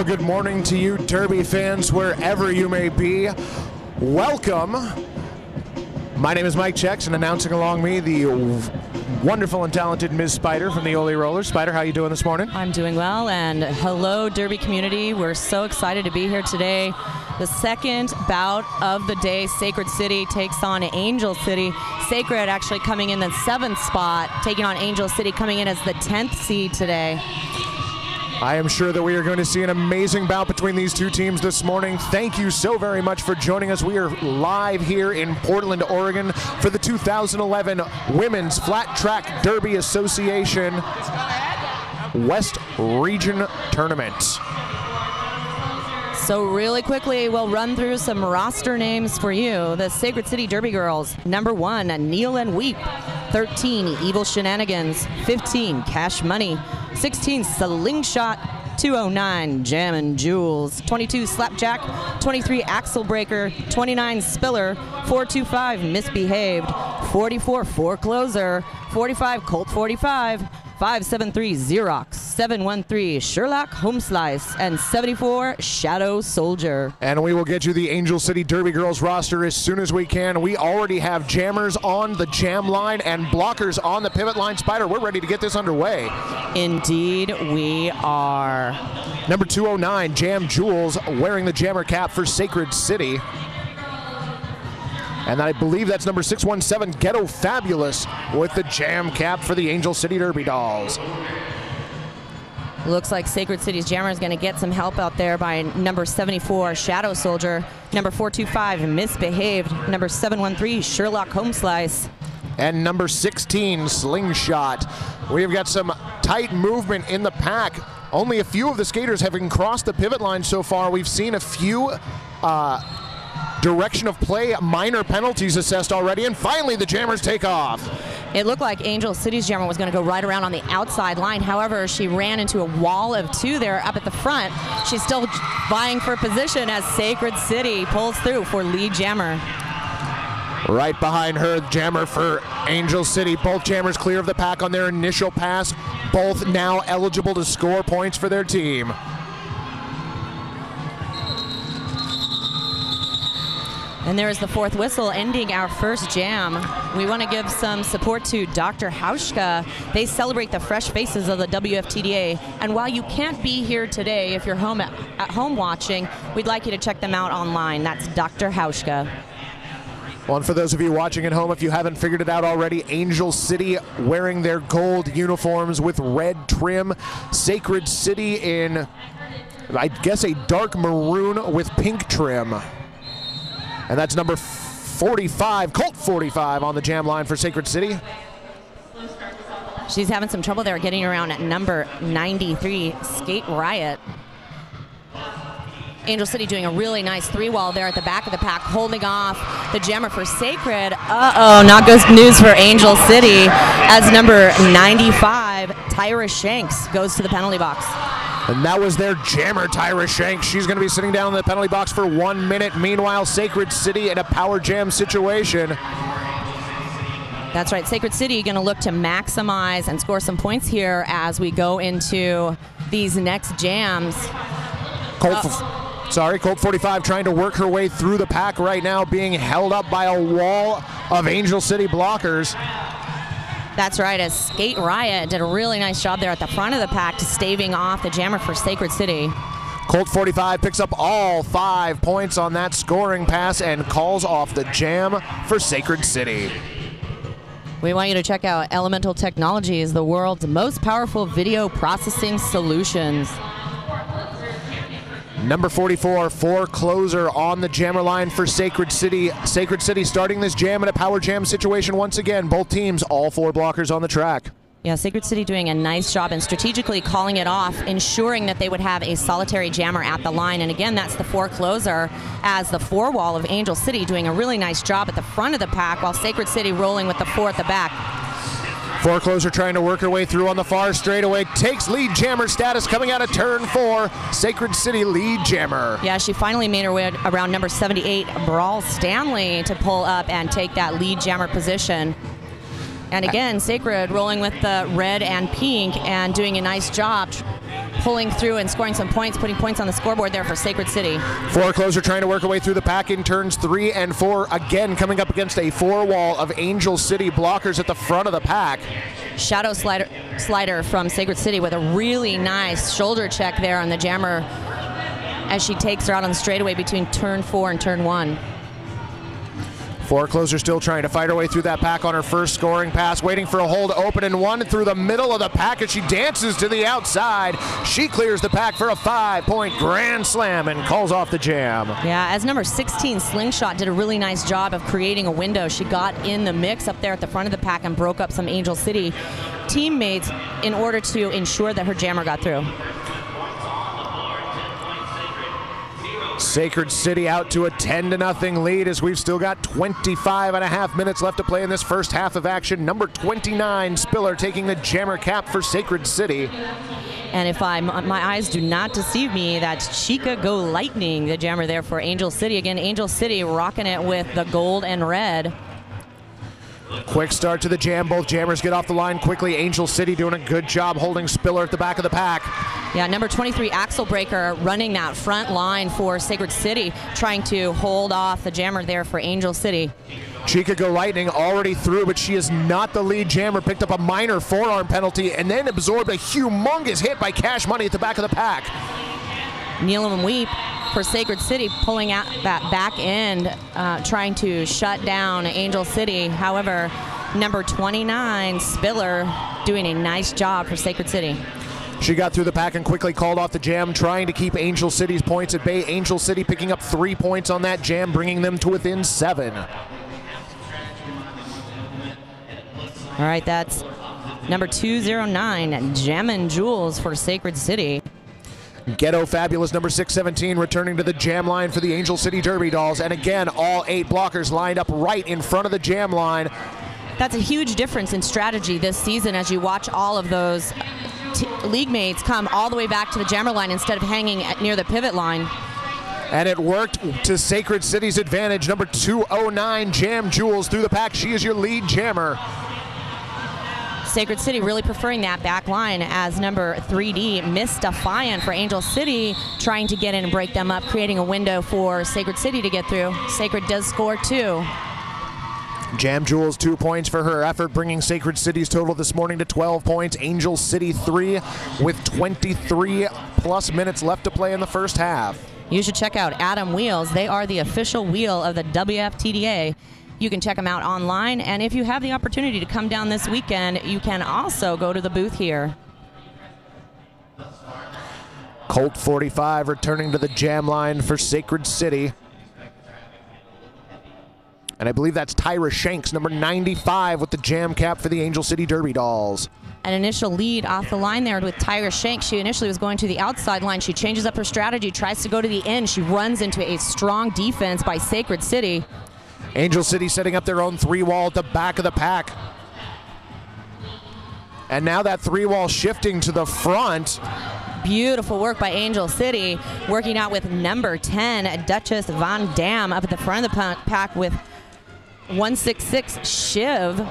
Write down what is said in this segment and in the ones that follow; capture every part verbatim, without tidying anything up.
Well, good morning to you, Derby fans, wherever you may be. Welcome. My name is Mike Checks, and announcing along me the wonderful and talented Miz Spider from the Ole Rollers. Spider, how you doing this morning? I'm doing well, and hello, Derby community. We're so excited to be here today. The second bout of the day, Sacred City takes on Angel City. Sacred actually coming in the seventh spot, taking on Angel City, coming in as the tenth seed today. I am sure that we are going to see an amazing bout between these two teams this morning. Thank you so very much for joining us. We are live here in Portland, Oregon for the two thousand eleven Women's Flat Track Derby Association West Region Tournament. So really quickly, we'll run through some roster names for you. The Sacred City Derby girls. Number one, Kneel and Weep. thirteen, Evil Shenanigans. fifteen, Cash Money. sixteen, Slingshot. two oh nine, Jammin' Jewels. twenty-two, Slapjack. twenty-three, Axle Breaker. twenty-nine, Spiller. four two five, Misbehaved. forty-four, Forecloser. forty-five, Colt forty-five. five seven three, Xerox. seven one three, Sherlock Homeslice. And seventy-four, Shadow Soldier. And we will get you the Angel City Derby Girls roster as soon as we can. We already have jammers on the jam line and blockers on the pivot line. Spider, we're ready to get this underway. Indeed, we are. Number two oh nine, Jam Jewels, wearing the jammer cap for Sacred City. And I believe that's number six one seven, Ghetto Fabulous, with the jam cap for the Angel City Derby Dolls. Looks like Sacred City's jammer is going to get some help out there by number seventy-four, Shadow Soldier. Number four two five, Misbehaved. Number seven one three, Sherlock Homeslice. And number sixteen, Slingshot. We've got some tight movement in the pack. Only a few of the skaters having crossed the pivot line so far. We've seen a few uh, direction of play minor penalties assessed already, and finally the jammers take off. It looked like Angel City's jammer was going to go right around on the outside line. However, she ran into a wall of two there up at the front. She's still vying for position as Sacred City pulls through for lead jammer. Right behind her, jammer for Angel City. Both jammers clear of the pack on their initial pass. Both now eligible to score points for their team. And there is the fourth whistle ending our first jam. We want to give some support to Doctor Hauschka. They celebrate the fresh faces of the W F T D A. And while you can't be here today, if you're home at, at home watching, we'd like you to check them out online. That's Doctor Hauschka. Well, and for those of you watching at home, if you haven't figured it out already, Angel City wearing their gold uniforms with red trim. Sacred City in, I guess, a dark maroon with pink trim. And that's number forty-five, Colt forty-five on the jam line for Sacred City. She's having some trouble there getting around at number ninety-three, Skate Riot. Angel City doing a really nice three-wall there at the back of the pack, holding off the jammer for Sacred. Uh-oh, not good news for Angel City as number ninety-five, Tyra Shanks, goes to the penalty box. And that was their jammer, Tyra Shanks. She's going to be sitting down in the penalty box for one minute. Meanwhile, Sacred City in a power jam situation. That's right. Sacred City going to look to maximize and score some points here as we go into these next jams. Colt, uh, sorry, Colt forty-five trying to work her way through the pack right now, being held up by a wall of Angel City blockers. That's right, as Skate Riot did a really nice job there at the front of the pack to staving off the jammer for Sacred City. Colt forty-five picks up all five points on that scoring pass and calls off the jam for Sacred City. We want you to check out Elemental Technologies, the world's most powerful video processing solutions. Number forty-four, Forecloser on the jammer line for Sacred City. Sacred City starting this jam in a power jam situation once again. Both teams, all four blockers on the track. Yeah, Sacred City doing a nice job and strategically calling it off, ensuring that they would have a solitary jammer at the line. And again, that's the Forecloser as the four wall of Angel City doing a really nice job at the front of the pack while Sacred City rolling with the four at the back. Forecloser trying to work her way through on the far straightaway. Takes lead jammer status coming out of turn four. Sacred City lead jammer. Yeah, she finally made her way around number seventy-eight, Brawl Stanley, to pull up and take that lead jammer position. And again, Sacred rolling with the red and pink and doing a nice job pulling through and scoring some points, putting points on the scoreboard there for Sacred City. Forecloser trying to work her way through the pack in turns three and four, again coming up against a four wall of Angel City blockers at the front of the pack. Shadow slider, slider from Sacred City with a really nice shoulder check there on the jammer as she takes her out on the straightaway between turn four and turn one. Forecloser still trying to fight her way through that pack on her first scoring pass, waiting for a hole to open and one through the middle of the pack as she dances to the outside. She clears the pack for a five-point grand slam and calls off the jam. Yeah, as number sixteen, Slingshot, did a really nice job of creating a window. She got in the mix up there at the front of the pack and broke up some Angel City teammates in order to ensure that her jammer got through. Sacred City out to a ten to nothing lead as we've still got twenty-five and a half minutes left to play in this first half of action. Number twenty-nine, Spiller, taking the jammer cap for Sacred City. And if I, my eyes do not deceive me, that's Chica Go Lightning, the jammer there for Angel City. Again, Angel City rocking it with the gold and red. Quick start to the jam. Both jammers get off the line quickly. Angel City doing a good job holding Spiller at the back of the pack. Yeah, number twenty-three, Axel Breaker, running that front line for Sacred City, trying to hold off the jammer there for Angel City. Chica Go Lightning already through, but she is not the lead jammer. Picked up a minor forearm penalty and then absorbed a humongous hit by Cash Money at the back of the pack. Kneel and Weep for Sacred City, pulling out that back end, uh, trying to shut down Angel City. However, number twenty-nine, Spiller, doing a nice job for Sacred City. She got through the pack and quickly called off the jam, trying to keep Angel City's points at bay. Angel City picking up three points on that jam, bringing them to within seven. All right, that's number two oh nine, Jammin' Jules for Sacred City. Ghetto Fabulous, number six seventeen, returning to the jam line for the Angel City Derby Dolls. And again, all eight blockers lined up right in front of the jam line. That's a huge difference in strategy this season as you watch all of those t league mates come all the way back to the jammer line instead of hanging at near the pivot line. And it worked to Sacred City's advantage. Number two oh nine, Jam Jules, through the pack. She is your lead jammer. Sacred City really preferring that back line as number three D, Miss Defiant for Angel City, trying to get in and break them up, creating a window for Sacred City to get through. Sacred does score two. Jam Jules, two points for her effort, bringing Sacred City's total this morning to twelve points. Angel City, three, with twenty-three plus minutes left to play in the first half. You should check out Adam Wheels. They are the official wheel of the W F T D A. You can check them out online, and if you have the opportunity to come down this weekend, you can also go to the booth here. Colt forty-five returning to the jam line for Sacred City. And I believe that's Tyra Shanks, number ninety-five, with the jam cap for the Angel City Derby Dolls. An initial lead off the line there with Tyra Shanks. She initially was going to the outside line. She changes up her strategy, tries to go to the end. She runs into a strong defense by Sacred City. Angel City setting up their own three wall at the back of the pack. And now that three wall shifting to the front. Beautiful work by Angel City, working out with number ten, Duchess Von Dam, up at the front of the pack with one sixty-six, Shiv.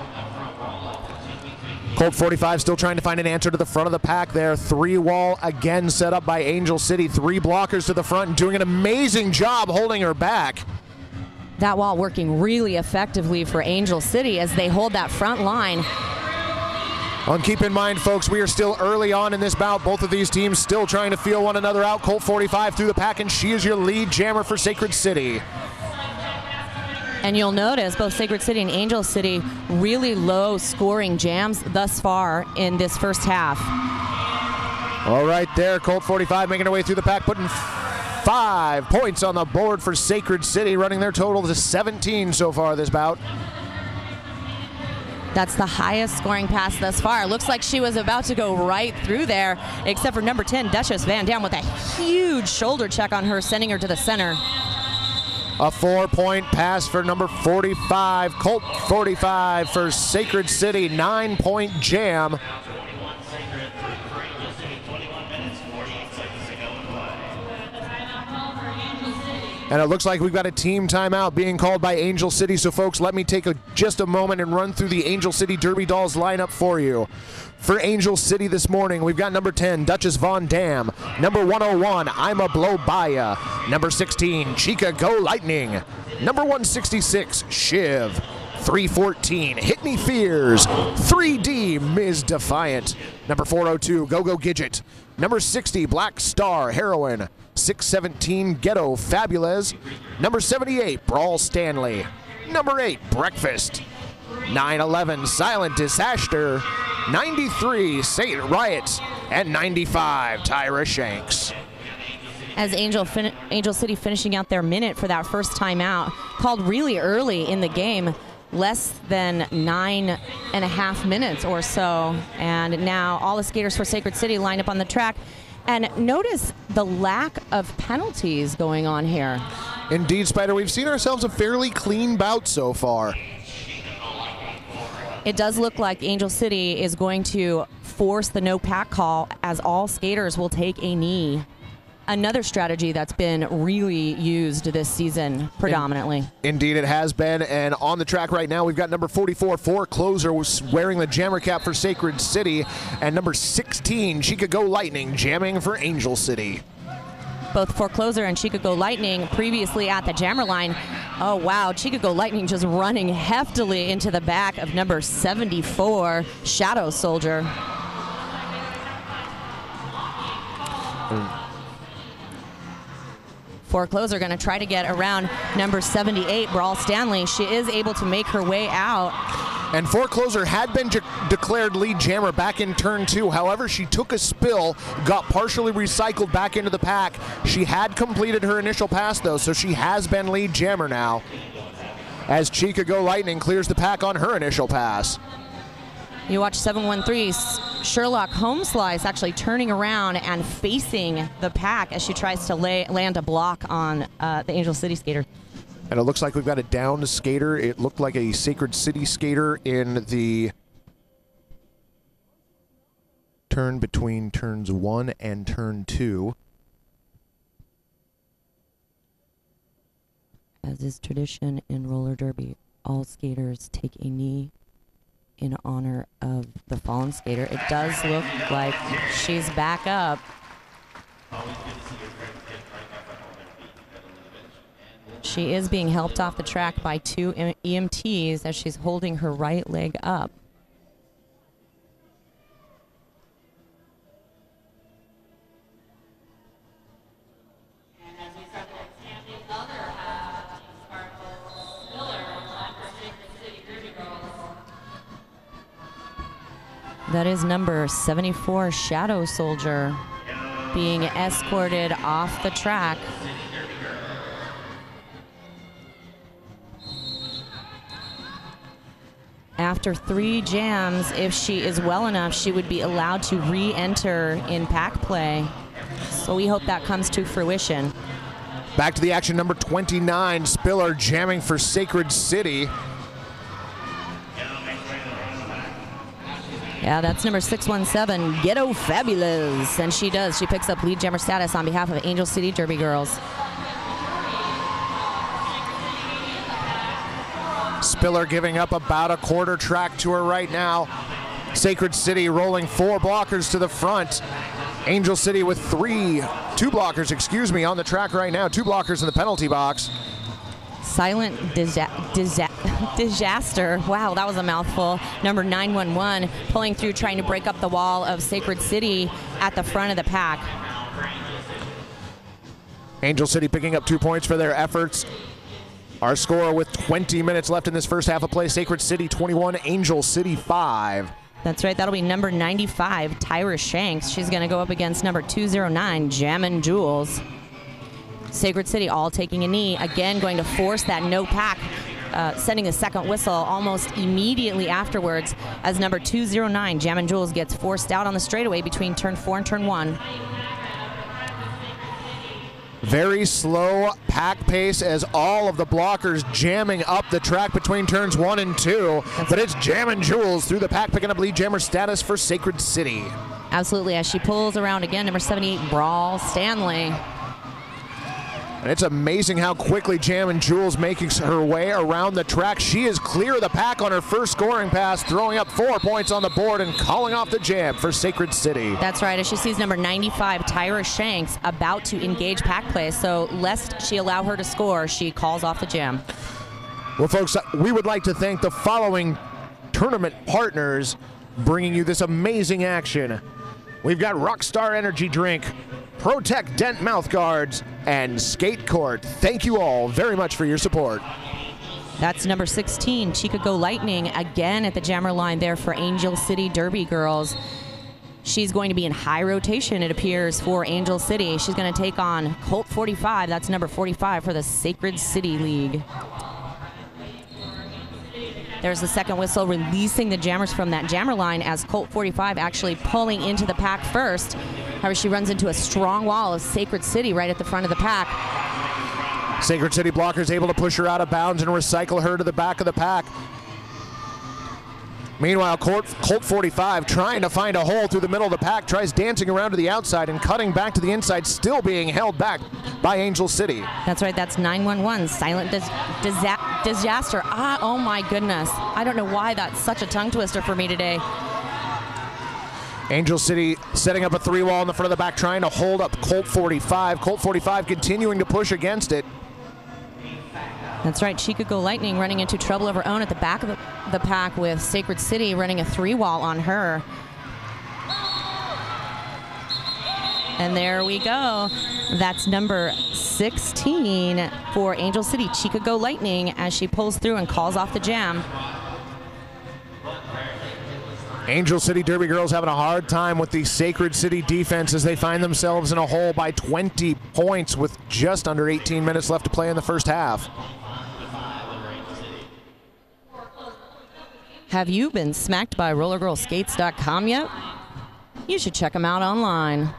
Colt forty-five still trying to find an answer to the front of the pack there. Three wall again set up by Angel City. Three blockers to the front and doing an amazing job holding her back. That wall working really effectively for Angel City as they hold that front line. And keep in mind, folks, we are still early on in this bout. Both of these teams still trying to feel one another out. Colt forty-five through the pack, and she is your lead jammer for Sacred City. And you'll notice both Sacred City and Angel City really low scoring jams thus far in this first half. All right there, Colt forty-five making her way through the pack, putting five points on the board for Sacred City, running their total to seventeen so far this bout. That's the highest scoring pass thus far. Looks like she was about to go right through there, except for number ten, Duchess Van Dam, with a huge shoulder check on her, sending her to the center. A four-point pass for number forty-five, Colt forty-five for Sacred City, nine-point jam. And it looks like we've got a team timeout being called by Angel City. So, folks, let me take a, just a moment and run through the Angel City Derby Dolls lineup for you. For Angel City this morning, we've got number ten, Duchess Von Dam. Number one oh one, I'm a Blow Baya. Number sixteen, Chica Go Lightning. Number one sixty-six, Shiv. three fourteen, Hit Me Fears. three D, Miz Defiant. Number four oh two, Go Go Gidget. Number sixty, Black Star Heroine. six seventeen, Ghetto Fabulous. Number seventy-eight, Brawl Stanley. Number eight, Breakfast. nine eleven, Silent Disaster. ninety-three, Saint Riot. And ninety-five, Tyra Shanks. As Angel, fin Angel City finishing out their minute for that first time out, called really early in the game, less than nine and a half minutes or so. And now all the skaters for Sacred City line up on the track. And notice the lack of penalties going on here. Indeed, Spider, we've seen ourselves a fairly clean bout so far. It does look like Angel City is going to force the no pack call, as all skaters will take a knee. Another strategy that's been really used this season predominantly. In, indeed it has been, and on the track right now we've got number forty-four, Forecloser, wearing the jammer cap for Sacred City, and number sixteen, Chica Go Lightning, jamming for Angel City. Both Forecloser and Chica Go Lightning previously at the jammer line. Oh wow, Chica Go Lightning just running heftily into the back of number seventy-four, Shadow Soldier. Mm. Forecloser going to try to get around number seventy-eight, Brawl Stanley. She is able to make her way out. And Forecloser had been declared lead jammer back in turn two. However, she took a spill, got partially recycled back into the pack. She had completed her initial pass, though, so she has been lead jammer now, as Chica Go Lightning clears the pack on her initial pass. You watch seven one three, Sherlock Homeslice actually turning around and facing the pack as she tries to lay, land a block on uh, the Angel City skater. And it looks like we've got a downed skater. It looked like a Sacred City skater in the turn between turns one and turn two. As is tradition in roller derby, all skaters take a knee in honor of the fallen skater. It does look like she's back up. She is being helped off the track by two E M Ts as she's holding her right leg up. That is number seventy-four, Shadow Soldier, being escorted off the track. After three jams, if she is well enough, she would be allowed to re-enter in pack play. So we hope that comes to fruition. Back to the action, number twenty-nine, Spiller jamming for Sacred City. Yeah, that's number six one seven, Ghetto Fabulous. And she does. She picks up lead jammer status on behalf of Angel City Derby Girls. Spiller giving up about a quarter track to her right now. Sacred City rolling four blockers to the front. Angel City with three, two blockers, excuse me, on the track right now. Two blockers in the penalty box. Silent disa disa Disaster. Wow, that was a mouthful. Number nine one one pulling through, trying to break up the wall of Sacred City at the front of the pack. Angel City picking up two points for their efforts. Our score with twenty minutes left in this first half of play, Sacred City twenty-one, Angel City five. That's right, that'll be number ninety-five, Tyra Shanks. She's gonna go up against number two oh nine, Jammin' Jules. Sacred City all taking a knee, again going to force that no pack, uh, sending a second whistle almost immediately afterwards as number two oh nine, Jammin' Jules, gets forced out on the straightaway between turn four and turn one. Very slow pack pace as all of the blockers jamming up the track between turns one and two. That's but it's Jammin' Jules through the pack, picking up lead jammer status for Sacred City. Absolutely, as she pulls around again, number seventy-eight, Brawl Stanley. And it's amazing how quickly Jammin' Jules making her way around the track. She is clear of the pack on her first scoring pass, throwing up four points on the board and calling off the jam for Sacred City. That's right, as she sees number ninety-five, Tyra Shanks, about to engage pack play. So lest she allow her to score, she calls off the jam. Well, folks, we would like to thank the following tournament partners bringing you this amazing action. We've got Rockstar Energy Drink, Protect Dent Mouth Guards, and Skate Court. Thank you all very much for your support. That's number sixteen, Chica Go Lightning, again at the jammer line there for Angel City Derby Girls. She's going to be in high rotation, it appears, for Angel City. She's going to take on Colt forty-five. That's number forty-five for the Sacred City League. There's the second whistle, releasing the jammers from that jammer line as Colt forty-five actually pulling into the pack first. However, she runs into a strong wall of Sacred City right at the front of the pack. Sacred City blockers able to push her out of bounds and recycle her to the back of the pack. Meanwhile, Colt, Colt forty-five trying to find a hole through the middle of the pack, tries dancing around to the outside and cutting back to the inside, still being held back by Angel City. That's right, that's nine one one, silent dis disa disaster. Ah, oh my goodness. I don't know why that's such a tongue twister for me today. Angel City setting up a three wall in the front of the back, trying to hold up Colt forty-five. Colt forty-five continuing to push against it. That's right, Chica Go Lightning running into trouble of her own at the back of the, the pack with Sacred City running a three wall on her. And there we go. That's number sixteen for Angel City, Chica Go Lightning, as she pulls through and calls off the jam. Angel City Derby Girls having a hard time with the Sacred City defense as they find themselves in a hole by twenty points with just under eighteen minutes left to play in the first half. Have you been smacked by roller girl skates dot com yet? You should check them out online.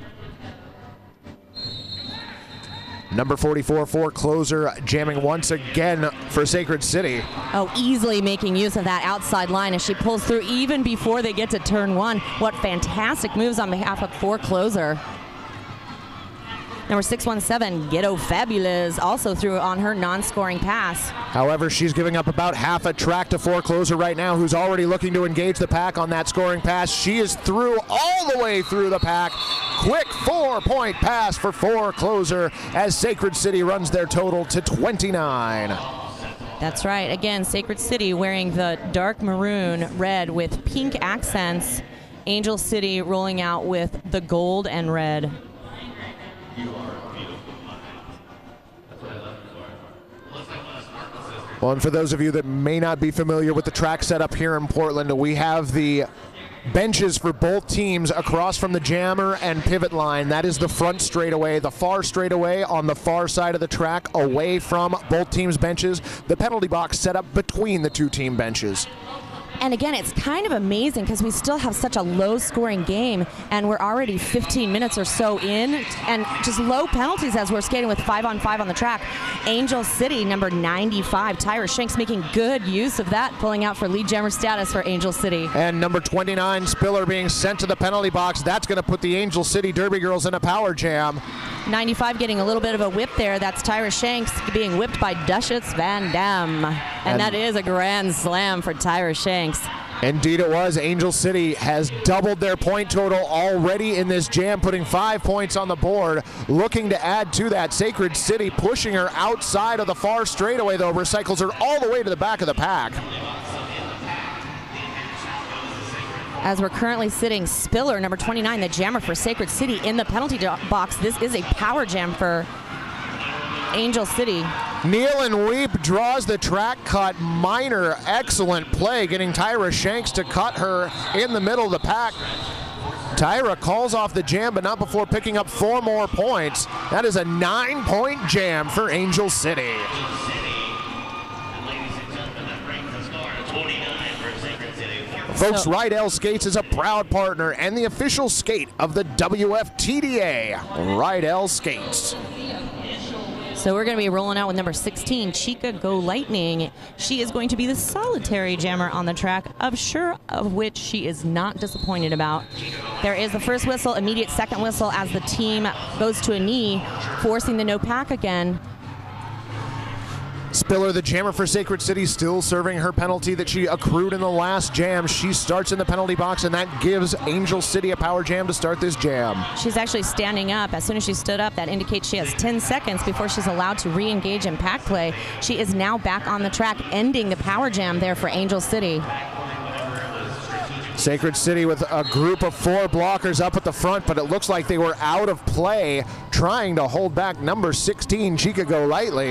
Number forty-four, Forecloser, jamming once again for Sacred City. Oh, easily making use of that outside line as she pulls through even before they get to turn one. What fantastic moves on behalf of Forecloser. Number six one seven, Ghetto Fabulous, also threw on her non-scoring pass. However, she's giving up about half a track to Forecloser right now, who's already looking to engage the pack on that scoring pass. She is through all the way through the pack. Quick four-point pass for Forecloser as Sacred City runs their total to twenty-nine. That's right. Again, Sacred City wearing the dark maroon red with pink accents. Angel City rolling out with the gold and red. Well, and for those of you that may not be familiar with the track setup here in Portland, we have the benches for both teams across from the jammer and pivot line. That is the front straightaway. The far straightaway on the far side of the track, away from both teams' benches. The penalty box set up between the two team benches. And again, it's kind of amazing because we still have such a low-scoring game, and we're already fifteen minutes or so in, and just low penalties as we're skating with five on five on the track. Angel City, number ninety-five, Tyra Shanks making good use of that, pulling out for lead jammer status for Angel City. And number twenty-nine, Spiller, being sent to the penalty box. That's going to put the Angel City Derby Girls in a power jam. ninety-five getting a little bit of a whip there. That's Tyra Shanks being whipped by Duchess Van Dam. And, and that is a grand slam for Tyra Shanks. Indeed it was. Angel City has doubled their point total already in this jam, putting five points on the board. Looking to add to that, Sacred City pushing her outside of the far straightaway, though, recycles her all the way to the back of the pack. As we're currently sitting, Spiller, number twenty-nine, the jammer for Sacred City, in the penalty box. This is a power jam for Angel City. Kneel and Weep draws the track cut. Minor, excellent play, getting Tyra Shanks to cut her in the middle of the pack. Tyra calls off the jam, but not before picking up four more points. That is a nine-point jam for Angel City. Folks, So, Rydell Skates is a proud partner and the official skate of the W F T D A. Rydell Skates. So we're going to be rolling out with number sixteen, Chica Go Lightning. She is going to be the solitary jammer on the track, of sure of which she is not disappointed about. There is the first whistle, immediate second whistle as the team goes to a knee, forcing the no pack again. Spiller, the jammer for Sacred City, still serving her penalty that she accrued in the last jam. She starts in the penalty box, and that gives Angel City a power jam to start this jam. She's actually standing up. As soon as she stood up, that indicates she has ten seconds before she's allowed to re-engage in pack play. She is now back on the track, ending the power jam there for Angel City. Sacred City with a group of four blockers up at the front, but it looks like they were out of play, trying to hold back number sixteen, Chica Go Lightly.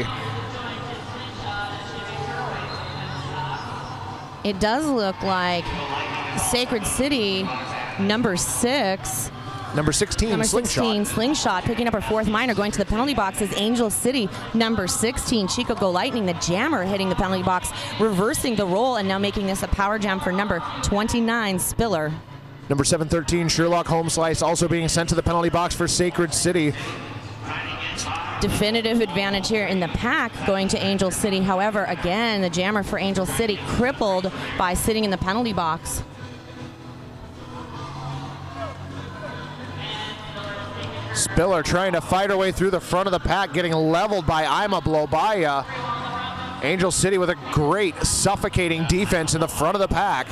It does look like Sacred City, number six. Number sixteen, number Slingshot. sixteen, Slingshot, picking up her fourth minor, going to the penalty box is Angel City, number sixteen, Chica Go Lightning, the jammer hitting the penalty box, reversing the roll, and now making this a power jam for number twenty-nine, Spiller. Number seven thirteen, Sherlock Home Slice, also being sent to the penalty box for Sacred City. Definitive advantage here in the pack going to Angel City. However, again, the jammer for Angel City crippled by sitting in the penalty box. Spiller trying to fight her way through the front of the pack, getting leveled by Ima Blobaya. Angel City with a great suffocating defense in the front of the pack.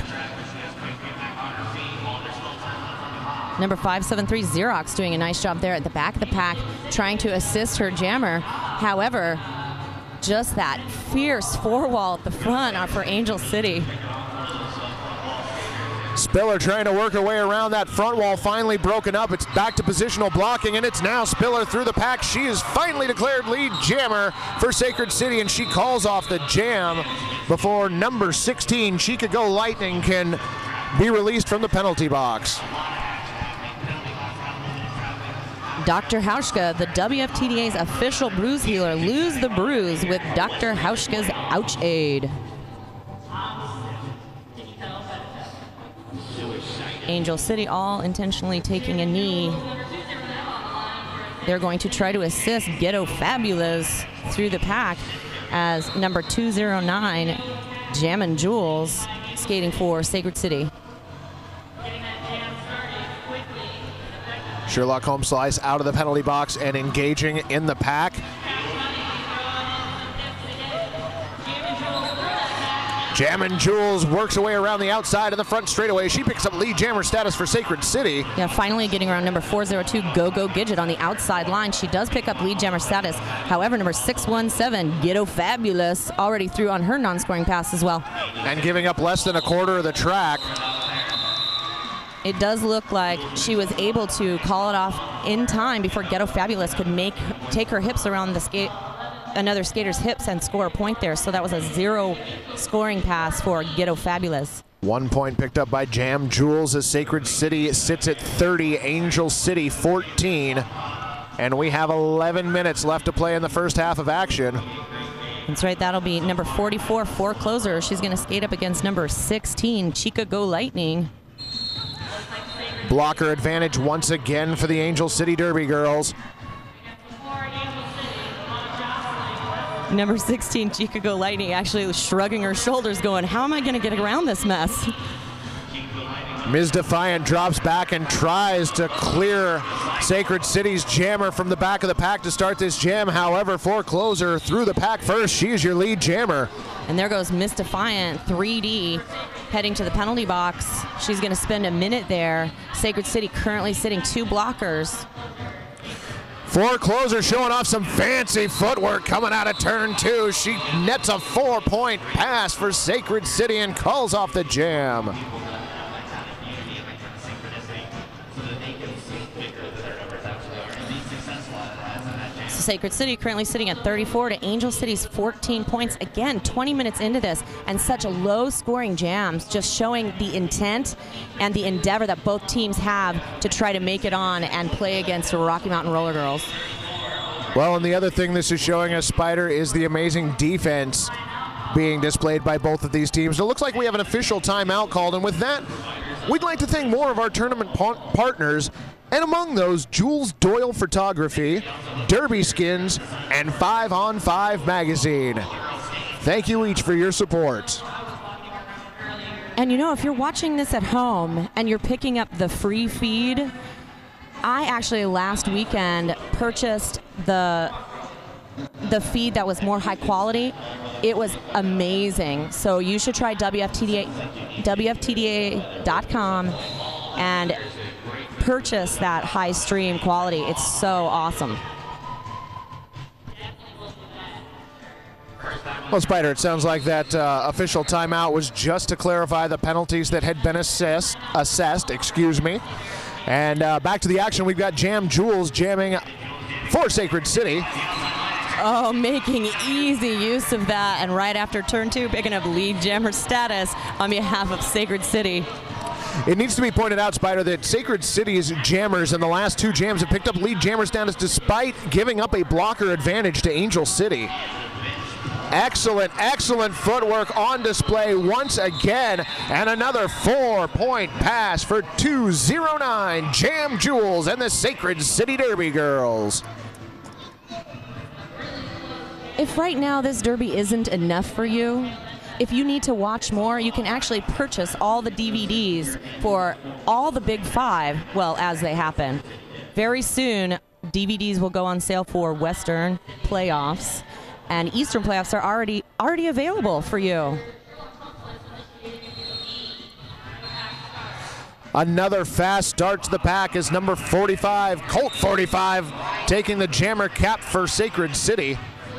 Number five seven three, Xerox, doing a nice job there at the back of the pack, trying to assist her jammer. However, just that fierce four wall at the front are for Angel City. Spiller trying to work her way around that front wall, finally broken up. It's back to positional blocking, and it's now Spiller through the pack. She is finally declared lead jammer for Sacred City, and she calls off the jam before number sixteen, Chica Go Lightning, can be released from the penalty box. Doctor Hauschka, the W F T D A's official bruise healer, lose the bruise with Doctor Hauschka's Ouch Aid. Angel City all intentionally taking a knee. They're going to try to assist Ghetto Fabulous through the pack as number two oh nine, Jammin' Jules, skating for Sacred City. Sherlock Holmes Slice out of the penalty box and engaging in the pack. Jammin' Jules works her way around the outside of the front straightaway. She picks up lead jammer status for Sacred City. Yeah, finally getting around number four oh two, Go Go Gidget on the outside line. She does pick up lead jammer status. However, number six one seven, Ghetto Fabulous, already through on her non-scoring pass as well. And giving up less than a quarter of the track. It does look like she was able to call it off in time before Ghetto Fabulous could make take her hips around the skate, another skater's hips and score a point there. So that was a zero scoring pass for Ghetto Fabulous. One point picked up by Jam Jules as Sacred City sits at thirty, Angel City fourteen. And we have eleven minutes left to play in the first half of action. That's right, that'll be number forty-four, Forecloser. She's gonna skate up against number sixteen, Chica Go Lightning. Blocker advantage once again for the Angel City Derby girls. Number sixteen, Chica Go Lightning, actually shrugging her shoulders going, how am I gonna get around this mess? Miz Defiant drops back and tries to clear Sacred City's jammer from the back of the pack to start this jam. However, Forecloser through the pack first. She is your lead jammer. And there goes Miss Defiant, three D, heading to the penalty box. She's going to spend a minute there. Sacred City currently sitting two blockers. Forecloser showing off some fancy footwork coming out of turn two. She nets a four-point pass for Sacred City and calls off the jam. Sacred City currently sitting at thirty-four to Angel City's fourteen points. Again, twenty minutes into this, and such a low scoring jams, just showing the intent and the endeavor that both teams have to try to make it on and play against the Rocky Mountain Roller Girls. Well, and the other thing this is showing us, Spider, is the amazing defense being displayed by both of these teams. It looks like we have an official timeout called, and with that, we'd like to thank more of our tournament partners And among those, Jules Doyle Photography, Derby Skins, and five on five Magazine. Thank you each for your support. And you know, if you're watching this at home and you're picking up the free feed, I actually last weekend purchased the the feed that was more high quality. It was amazing. So you should try W F T D A, W F T D A dot com and purchase that high stream quality. It's so awesome. Well, Spider, it sounds like that uh, official timeout was just to clarify the penalties that had been assessed. Assessed, excuse me. And uh, back to the action. We've got Jam Jules jamming for Sacred City. Oh, making easy use of that, and right after turn two, picking up lead jammer status on behalf of Sacred City. It needs to be pointed out, Spider, that Sacred City's jammers in the last two jams have picked up lead jammer status despite giving up a blocker advantage to Angel City. Excellent, excellent footwork on display once again, and another four-point pass for two oh nine Jam Jules and the Sacred City Derby girls. If right now this derby isn't enough for you, if you need to watch more, you can actually purchase all the D V Ds for all the big five, well, as they happen. Very soon, D V Ds will go on sale for Western playoffs, and Eastern playoffs are already already available for you. Another fast start to the pack is number forty-five, Colt forty-five, taking the jammer cap for Sacred City.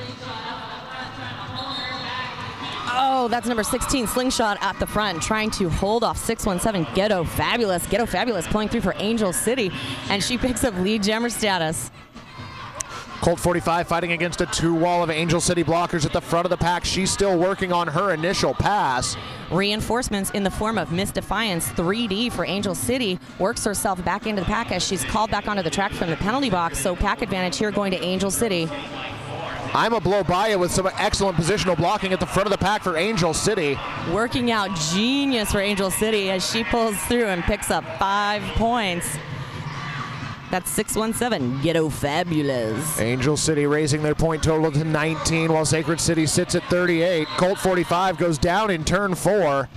Oh, that's number sixteen, Slingshot at the front, trying to hold off six one seven, Ghetto Fabulous. Ghetto Fabulous pulling through for Angel City, and she picks up lead jammer status. Colt forty-five fighting against a two-wall of Angel City blockers at the front of the pack. She's still working on her initial pass. Reinforcements in the form of Miss Defiance three D for Angel City works herself back into the pack as she's called back onto the track from the penalty box, so pack advantage here going to Angel City. I'm a blow by it with some excellent positional blocking at the front of the pack for Angel City. Working out genius for Angel City as she pulls through and picks up five points. That's six one seven, Ghetto Fabulous. Angel City raising their point total to nineteen while Sacred City sits at thirty-eight. Colt forty-five goes down in turn four.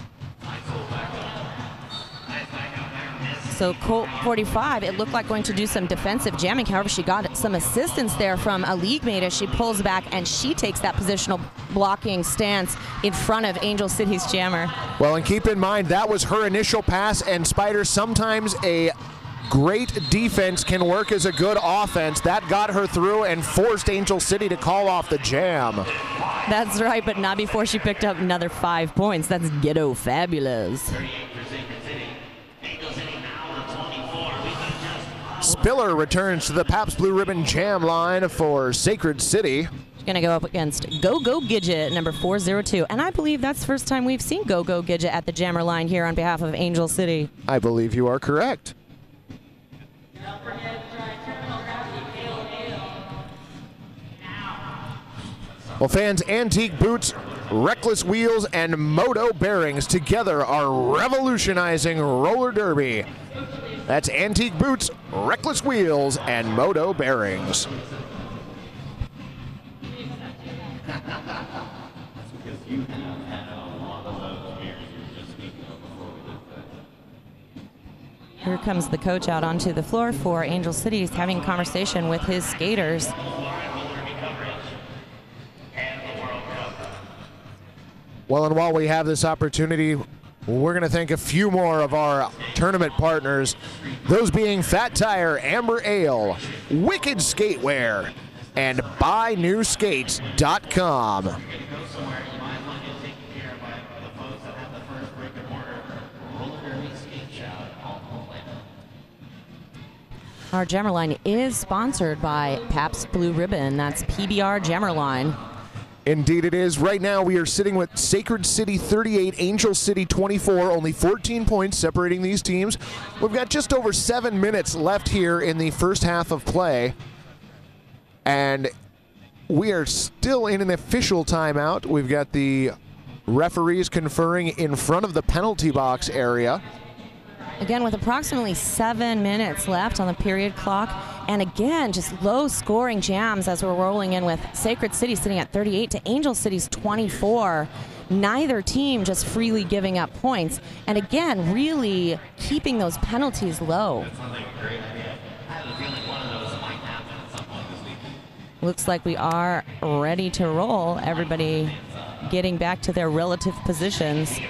So Colt forty-five, it looked like going to do some defensive jamming. However, she got some assistance there from a league mate as she pulls back and she takes that positional blocking stance in front of Angel City's jammer. Well, and keep in mind, that was her initial pass, and Spider, sometimes a great defense can work as a good offense. That got her through and forced Angel City to call off the jam. That's right, but not before she picked up another five points. That's Ghetto Fabulous. Spiller returns to the Pabst Blue Ribbon Jam line for Sacred City. She's going to go up against Go Go Gidget, number four oh two. And I believe that's the first time we've seen Go Go Gidget at the jammer line here on behalf of Angel City. I believe you are correct. Well, fans, Antique Boots, Reckless Wheels, and Moto Bearings together are revolutionizing roller derby. That's Antique Boots, Reckless Wheels, and Moto Bearings. Here comes the coach out onto the floor for Angel City. He's having a conversation with his skaters. Well, and while we have this opportunity, we're going to thank a few more of our tournament partners, those being Fat Tire, Amber Ale, Wicked Skatewear, and buy new skates dot com. Our jammer line is sponsored by Pabst Blue Ribbon. That's P B R Jammer Line. Indeed it is. Right now we are sitting with Sacred City thirty-eight, Angel City twenty-four, only fourteen points separating these teams. We've got just over seven minutes left here in the first half of play. And we are still in an official timeout. We've got the referees conferring in front of the penalty box area. Again, with approximately seven minutes left on the period clock. And again, just low-scoring jams as we're rolling in with Sacred City sitting at thirty-eight to Angel City's twenty-four. Neither team just freely giving up points. And again, really keeping those penalties low. Looks like we are ready to roll. Everybody getting back to their relative positions.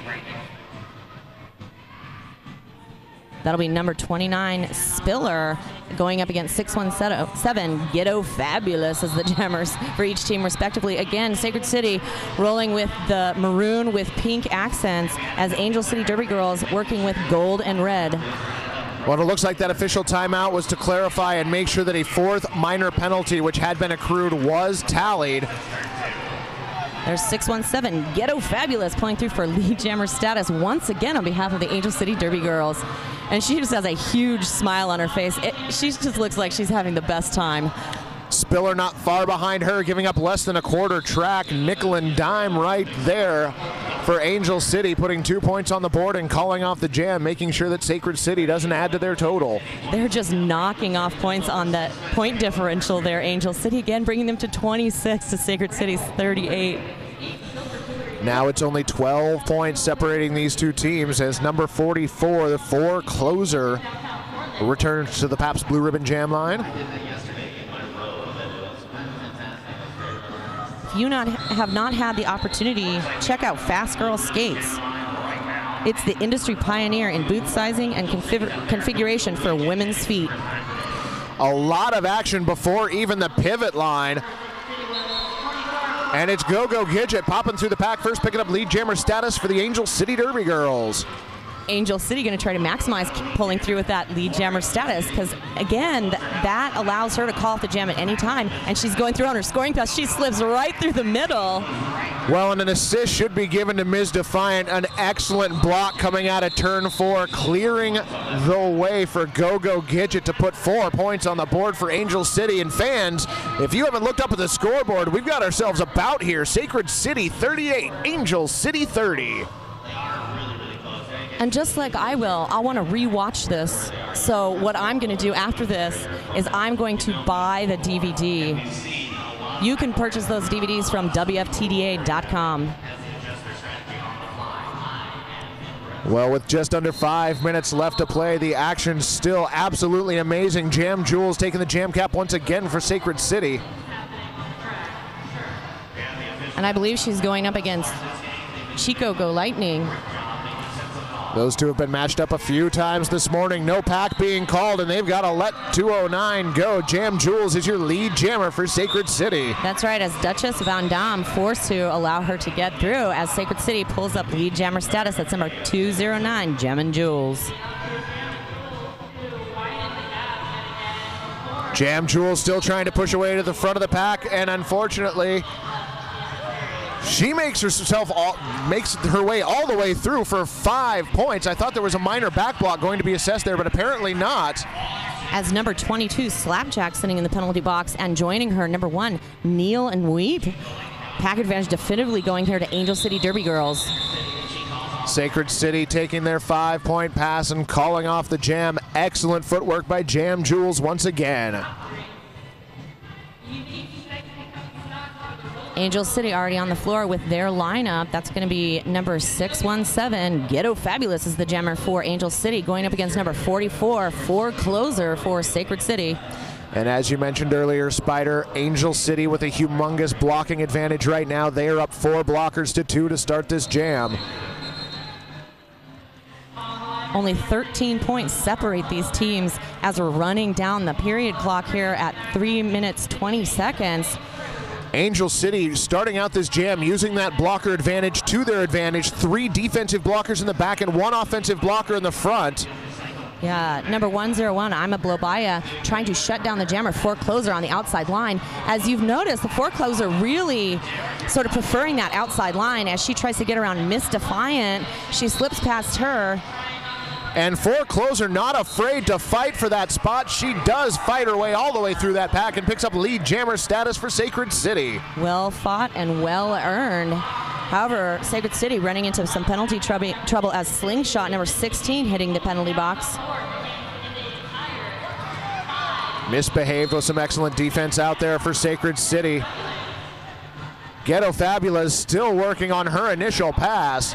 That'll be number twenty-nine, Spiller, going up against six one seven, Ghetto Fabulous as the jammers for each team respectively. Again, Sacred City rolling with the maroon with pink accents as Angel City Derby Girls working with gold and red. Well, it looks like that official timeout was to clarify and make sure that a fourth minor penalty, which had been accrued, was tallied. There's six one seven, Ghetto Fabulous, pulling through for lead jammer status once again on behalf of the Angel City Derby Girls. And she just has a huge smile on her face. It, she just looks like she's having the best time. Spiller not far behind her, giving up less than a quarter track. Nickel and dime right there for Angel City, putting two points on the board and calling off the jam, making sure that Sacred City doesn't add to their total. They're just knocking off points on that point differential there, Angel City, again bringing them to twenty-six to Sacred City's thirty-eight. Now it's only twelve points separating these two teams as number forty-four, the four closer, returns to the Pabst Blue Ribbon Jam line. If you not have not had the opportunity, check out Fast Girl Skates. It's the industry pioneer in boot sizing and config configuration for women's feet. A lot of action before even the pivot line. And it's Go-Go Gidget popping through the pack first, picking up lead jammer status for the Angel City Derby Girls. Angel City going to try to maximize pulling through with that lead jammer status because, again, th that allows her to call off the jam at any time. And she's going through on her scoring pass. She slips right through the middle. Well, and an assist should be given to Miz Defiant. An excellent block coming out of turn four, clearing the way for Go-Go Gidget to put four points on the board for Angel City. And fans, if you haven't looked up at the scoreboard, we've got ourselves a bout here. Sacred City thirty-eight, Angel City thirty. And just like I will, I want to re-watch this. So what I'm going to do after this is I'm going to buy the D V D. You can purchase those D V Ds from W F T D A dot com. Well, with just under five minutes left to play, the action's still absolutely amazing. Jam Jules taking the jam cap once again for Sacred City. And I believe she's going up against Chico Go Lightning. Those two have been matched up a few times this morning. No pack being called, and they've got to let two oh nine go. Jam Jules is your lead jammer for Sacred City. That's right, as Duchess Van Dam forced to allow her to get through as Sacred City pulls up lead jammer status. That's number two oh nine, Jam Jules. Jam Jules still trying to push away to the front of the pack, and unfortunately, she makes herself all, makes her way all the way through for five points. I thought there was a minor back block going to be assessed there, but apparently not. As number twenty-two, Slapjack, sitting in the penalty box, and joining her, number one, Kneel and Weep. Pack advantage definitively going here to Angel City Derby Girls. Sacred City taking their five-point pass and calling off the jam. Excellent footwork by Jam Jules once again. Angel City already on the floor with their lineup. That's going to be number six one seven, Ghetto Fabulous is the jammer for Angel City, going up against number forty-four, four closer for Sacred City. And as you mentioned earlier, Spider, Angel City with a humongous blocking advantage right now. They are up four blockers to two to start this jam. Only thirteen points separate these teams as we're running down the period clock here at three minutes, twenty seconds. Angel City starting out this jam using that blocker advantage to their advantage. Three defensive blockers in the back and one offensive blocker in the front. Yeah, number one oh one, Ima Blobaya, trying to shut down the jammer, forecloser on the outside line. As you've noticed, the forecloser really sort of preferring that outside line as she tries to get around Miss Defiant. She slips past her. And forecloser not afraid to fight for that spot. She does fight her way all the way through that pack and picks up lead jammer status for Sacred City. Well fought and well earned. However, Sacred City running into some penalty trouble, trouble as Slingshot number sixteen hitting the penalty box. Misbehaved with some excellent defense out there for Sacred City. Ghetto Fabulous still working on her initial pass.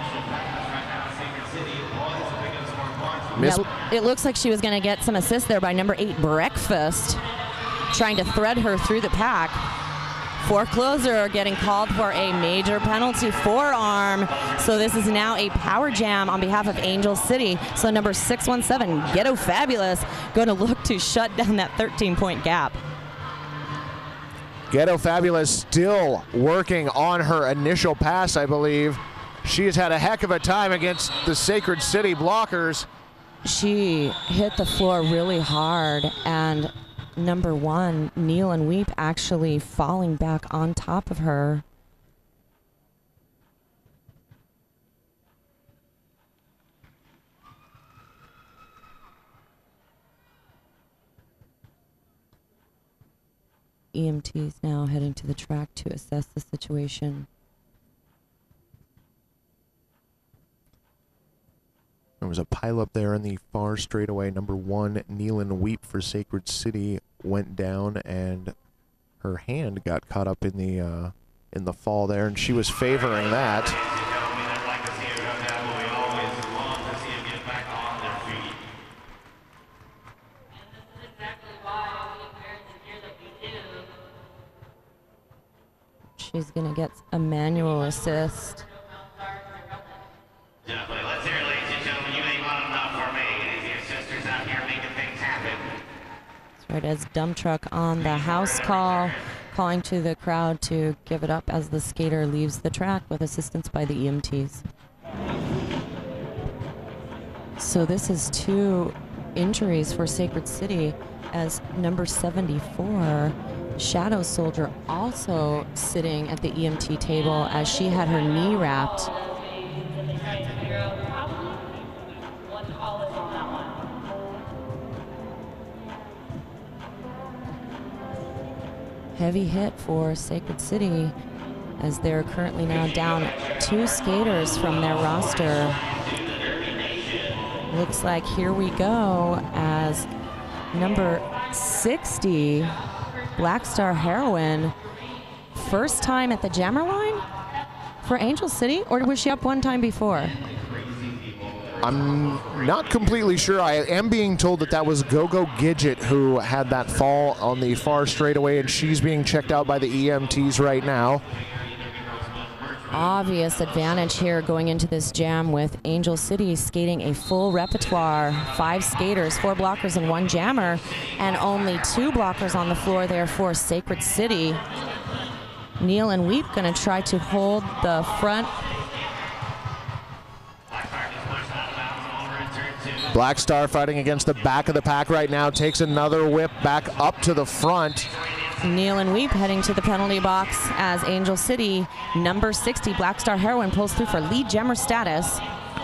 Yeah, it looks like she was going to get some assist there by number eight, Breakfast, trying to thread her through the pack. Forecloser getting called for a major penalty, forearm. So this is now a power jam on behalf of Angel City. So number six one seven, Ghetto Fabulous, going to look to shut down that thirteen point gap. Ghetto Fabulous still working on her initial pass, I believe. She has had a heck of a time against the Sacred City blockers. She hit the floor really hard, and number one, Kneel and Weep, actually falling back on top of her. E M Ts now heading to the track to assess the situation. There was a pileup there in the far straightaway. Number one, Kneel and Weep for Sacred City went down, and her hand got caught up in the uh, in the fall there, and she was favoring that. She's going to get a manual assist. Let's hear it, ladies and gentlemen. You ain't loud enough for me. These your sisters out here making things happen. That's right, as dump truck on the house call, calling to the crowd to give it up as the skater leaves the track with assistance by the E M Ts. So this is two injuries for Sacred City, as number seventy-four, Shadow Soldier, also sitting at the E M T table as she had her knee wrapped. Heavy hit for Sacred City, as they're currently now down two skaters from their roster. Looks like here we go as number sixty, Black Star Heroine, first time at the jammer line for Angel City, or was she up one time before? I'm not completely sure. I am being told that that was Go-Go Gidget who had that fall on the far straightaway, and she's being checked out by the E M Ts right now. Obvious advantage here going into this jam with Angel City skating a full repertoire. Five skaters, four blockers, and one jammer, and only two blockers on the floor there for Sacred City. Kneel and Weep going to try to hold the front. Black Star fighting against the back of the pack right now, takes another whip back up to the front. Kneel and Weep heading to the penalty box as Angel City, number sixty, Black Star Heroine, pulls through for lead jammer status.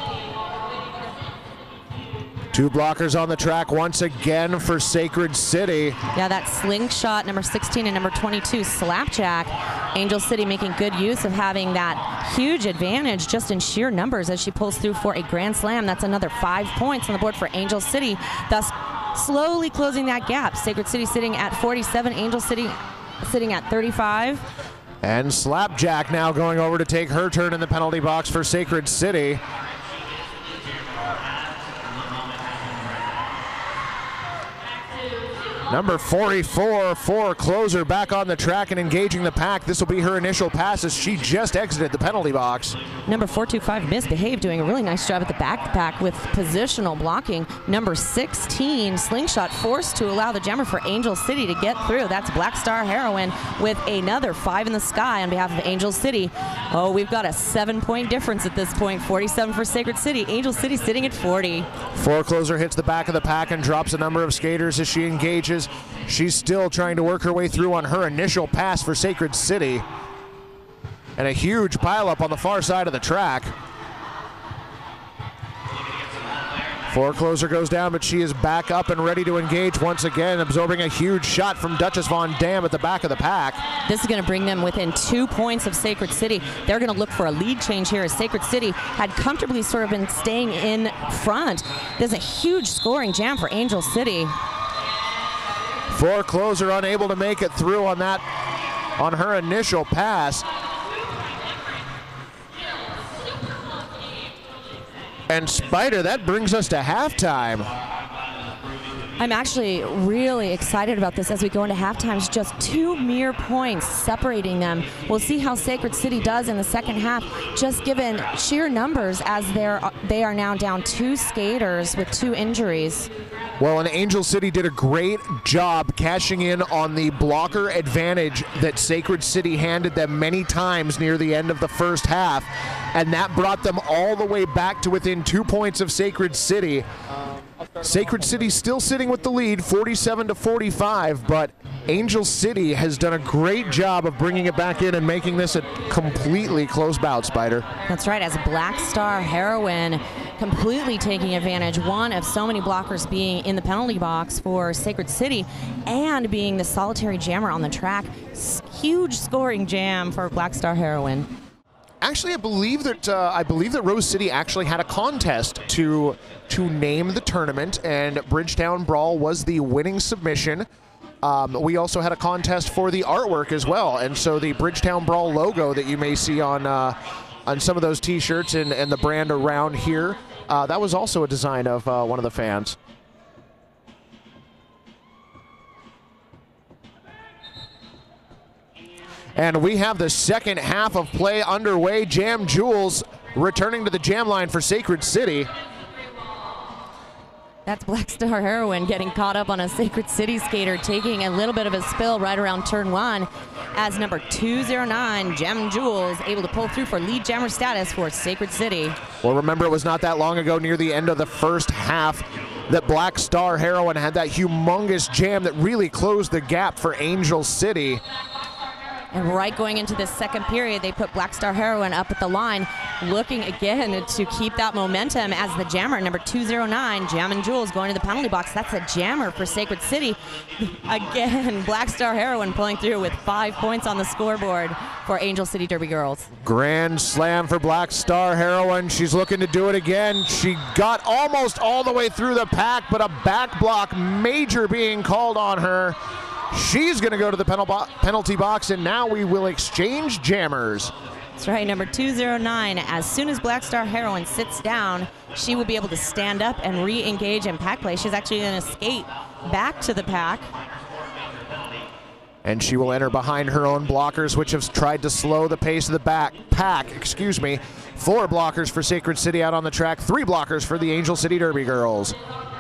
Two blockers on the track once again for Sacred City. Yeah, that slingshot, number sixteen and number twenty-two, Slapjack. Angel City making good use of having that huge advantage just in sheer numbers as she pulls through for a grand slam. That's another five points on the board for Angel City, thus slowly closing that gap. Sacred City sitting at forty-seven, Angel City sitting at thirty-five. And Slapjack now going over to take her turn in the penalty box for Sacred City. Number forty-four, Forecloser, back on the track and engaging the pack. This will be her initial pass as she just exited the penalty box. Number four two five, Misbehave, doing a really nice job at the back of the pack with positional blocking. Number sixteen, Slingshot, forced to allow the jammer for Angel City to get through. That's Black Star Heroine with another five in the sky on behalf of Angel City. Oh, we've got a seven-point difference at this point. forty-seven for Sacred City. Angel City sitting at forty. Forecloser hits the back of the pack and drops a number of skaters as she engages. She's still trying to work her way through on her initial pass for Sacred City. And a huge pileup on the far side of the track. Forecloser goes down, but she is back up and ready to engage once again, absorbing a huge shot from Duchess Von Dam at the back of the pack. This is going to bring them within two points of Sacred City. They're going to look for a lead change here as Sacred City had comfortably sort of been staying in front. There's a huge scoring jam for Angel City. Forecloser unable to make it through on that, on her initial pass. And Spider, that brings us to halftime. I'm actually really excited about this as we go into halftime. It's just two mere points separating them. We'll see how Sacred City does in the second half, just given sheer numbers as they're, they are now down two skaters with two injuries. Well, and Angel City did a great job cashing in on the blocker advantage that Sacred City handed them many times near the end of the first half, and that brought them all the way back to within two points of Sacred City. Sacred City still sitting with the lead, forty-seven to forty-five, but Angel City has done a great job of bringing it back in and making this a completely close bout, Spider. That's right, as Black Star Heroine completely taking advantage, one of so many blockers being in the penalty box for Sacred City and being the solitary jammer on the track. Huge scoring jam for Black Star Heroine. Actually, I believe that uh, I believe that Rose City actually had a contest to to name the tournament, and Bridgetown Brawl was the winning submission. Um, we also had a contest for the artwork as well, and so the Bridgetown Brawl logo that you may see on uh, on some of those T-shirts and, and the brand around here, uh, that was also a design of uh, one of the fans. And we have the second half of play underway. Jam Jules returning to the jam line for Sacred City. That's Black Star Heroine getting caught up on a Sacred City skater, taking a little bit of a spill right around turn one, as number two oh nine, Jam Jules, able to pull through for lead jammer status for Sacred City. Well, remember, it was not that long ago, near the end of the first half, that Black Star Heroine had that humongous jam that really closed the gap for Angel City. And right going into this second period, they put Black Star Heroine up at the line, looking again to keep that momentum as the jammer, number two oh nine, Jammin' Jules, going to the penalty box. That's a jammer for Sacred City. Again, Black Star Heroine pulling through with five points on the scoreboard for Angel City Derby Girls. Grand slam for Black Star Heroine. She's looking to do it again. She got almost all the way through the pack, but a back block major being called on her. She's going to go to the penalty box, and now we will exchange jammers. That's right, number two oh nine. As soon as Black Star Heroine sits down, she will be able to stand up and re-engage in pack play. She's actually going to skate back to the pack. And she will enter behind her own blockers, which have tried to slow the pace of the back pack. Excuse me. Four blockers for Sacred City out on the track. Three blockers for the Angel City Derby Girls.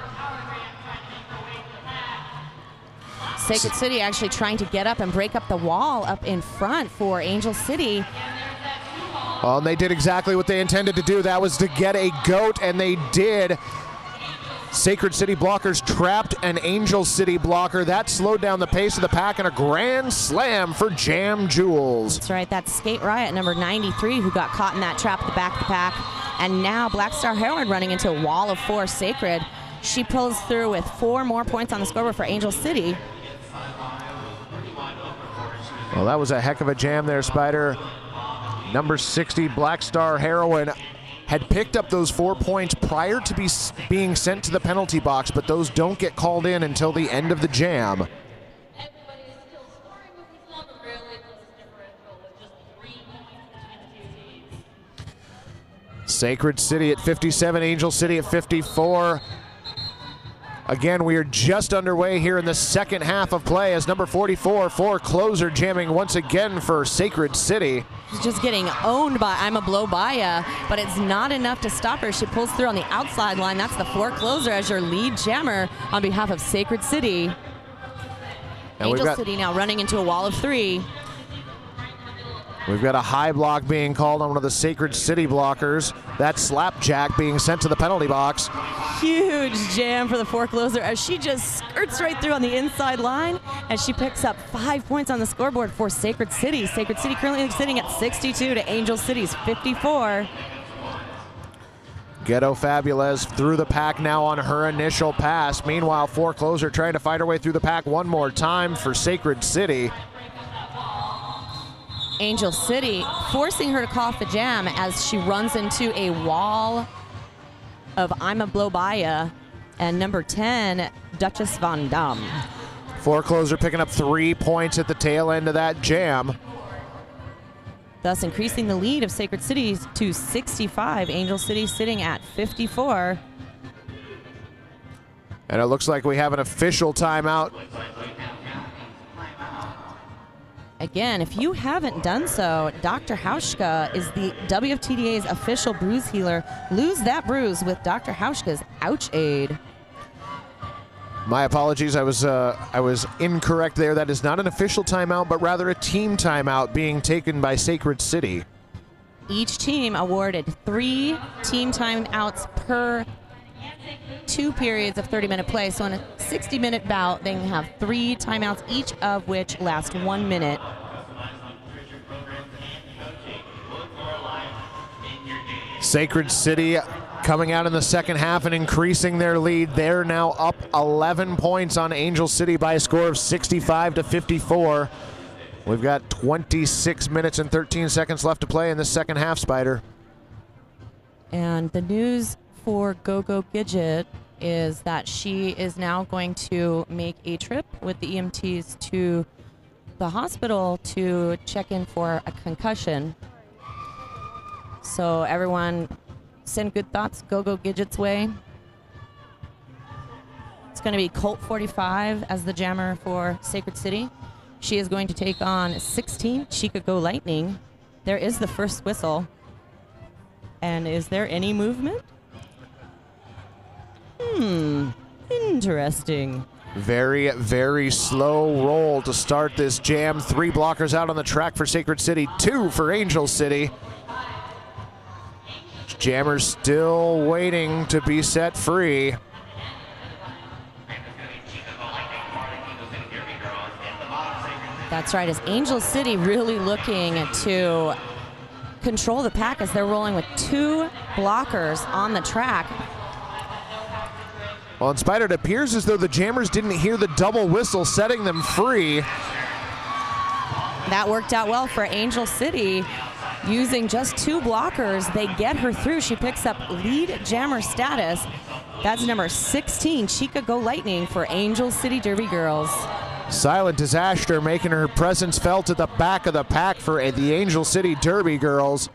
Sacred City actually trying to get up and break up the wall up in front for Angel City. Well, and they did exactly what they intended to do. That was to get a goat, and they did. Sacred City blockers trapped an Angel City blocker. That slowed down the pace of the pack, and a grand slam for Jam Jules. That's right, that's Skate Riot, number ninety-three, who got caught in that trap at the back of the pack. And now Black Star Heroine running into a wall of four Sacred. She pulls through with four more points on the scoreboard for Angel City. Well, that was a heck of a jam there, Spider. Number sixty, Black Star Heroine, had picked up those four points prior to be being sent to the penalty box, but those don't get called in until the end of the jam. Sacred City at fifty-seven, Angel City at fifty-four. Again, we are just underway here in the second half of play as number forty-four, Forecloser, jamming once again for Sacred City. She's just getting owned by I'm a Blow Baya, but it's not enough to stop her. She pulls through on the outside line. That's the Forecloser as your lead jammer on behalf of Sacred City. And Angel City now running into a wall of three. We've got a high block being called on one of the Sacred City blockers. That slapjack being sent to the penalty box. Huge jam for the Forecloser as she just skirts right through on the inside line, and she picks up five points on the scoreboard for Sacred City. Sacred City currently sitting at sixty-two to Angel City's fifty-four. Ghetto Fabulous through the pack now on her initial pass. Meanwhile, Forecloser trying to fight her way through the pack one more time for Sacred City. Angel City forcing her to cough the jam as she runs into a wall of I'm a Blow By Ya and number ten, Duchess Von Dam. Forecloser picking up three points at the tail end of that jam. Thus increasing the lead of Sacred City to sixty-five. Angel City sitting at fifty-four. And it looks like we have an official timeout. Again, if you haven't done so, Doctor Hauschka is the W F T D A's official bruise healer. Lose that bruise with Doctor Hauschka's Ouch Aid. My apologies, I was uh, I was incorrect there. That is not an official timeout, but rather a team timeout being taken by Sacred City. Each team awarded three team timeouts per two periods of thirty minute play. So in a sixty minute bout, they can have three timeouts, each of which last one minute. Sacred City coming out in the second half and increasing their lead. They're now up eleven points on Angel City by a score of sixty-five to fifty-four. We've got twenty-six minutes and thirteen seconds left to play in the second half, Spider. And the news for GoGo Gidget is that she is now going to make a trip with the E M Ts to the hospital to check in for a concussion. So everyone, send good thoughts GoGo Gidget's way. It's going to be Colt forty-five as the jammer for Sacred City. She is going to take on sixteen, Chica Go Lightning. There is the first whistle. And is there any movement? Hmm, interesting. Very, very slow roll to start this jam. Three blockers out on the track for Sacred City, two for Angel City. Jammer's still waiting to be set free. That's right, as Angel City really looking to control the pack as they're rolling with two blockers on the track. Well, in Spider, it appears as though the Jammers didn't hear the double whistle setting them free. That worked out well for Angel City. Using just two blockers, they get her through. She picks up lead jammer status. That's number sixteen, Chica Go Lightning for Angel City Derby Girls. Silent Disaster making her presence felt at the back of the pack for the Angel City Derby Girls.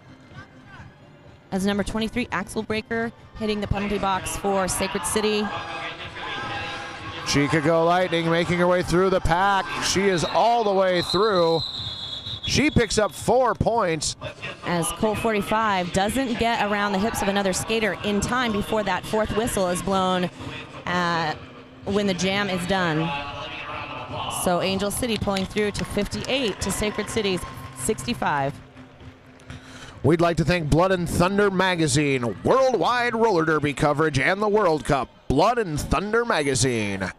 As number twenty-three, Axel Breaker, hitting the penalty box for Sacred City. Chica Go Lightning making her way through the pack. She is all the way through. She picks up four points. As Colt forty-five doesn't get around the hips of another skater in time before that fourth whistle is blown uh, when the jam is done. So Angel City pulling through to fifty-eight to Sacred City's sixty-five. We'd like to thank Blood and Thunder Magazine, worldwide roller derby coverage, and the World Cup. Blood and Thunder Magazine.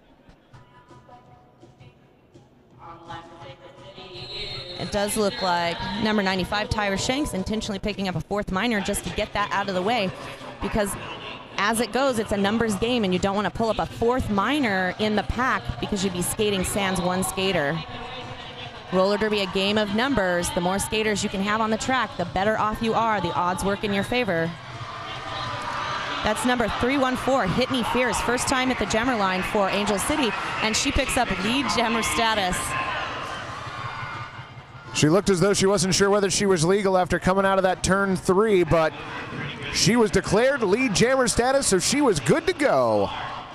It does look like number ninety-five, Tyra Shanks, intentionally picking up a fourth minor just to get that out of the way, because as it goes, it's a numbers game, and you don't want to pull up a fourth minor in the pack because you'd be skating sans one skater. Roller derby, a game of numbers. The more skaters you can have on the track, the better off you are. The odds work in your favor. That's number three one four, Hitney Fierce, first time at the jammer line for Angel City, and she picks up lead jammer status. She looked as though she wasn't sure whether she was legal after coming out of that turn three, but she was declared lead jammer status, so she was good to go.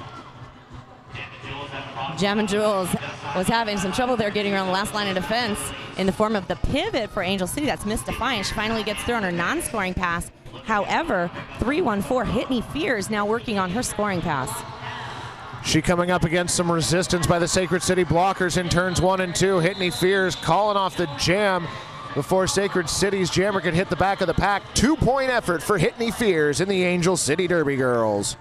Jammin' Jules was having some trouble there getting around the last line of defense in the form of the pivot for Angel City. That's Miss Defiance. She finally gets through on her non-scoring pass. However, three one four, Hitney Fears now working on her scoring pass. She coming up against some resistance by the Sacred City blockers in turns one and two. Hitney Fears calling off the jam before Sacred City's jammer could hit the back of the pack. Two-point effort for Hitney Fears in the Angel City Derby Girls.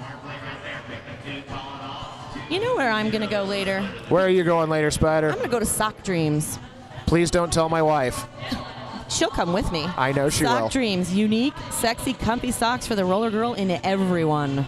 You know where I'm going to go later? Where are you going later, Spider? I'm going to go to Sock Dreams. Please don't tell my wife. She'll come with me. I know she Sock will. Dreams, unique, sexy, comfy socks for the roller girl in everyone.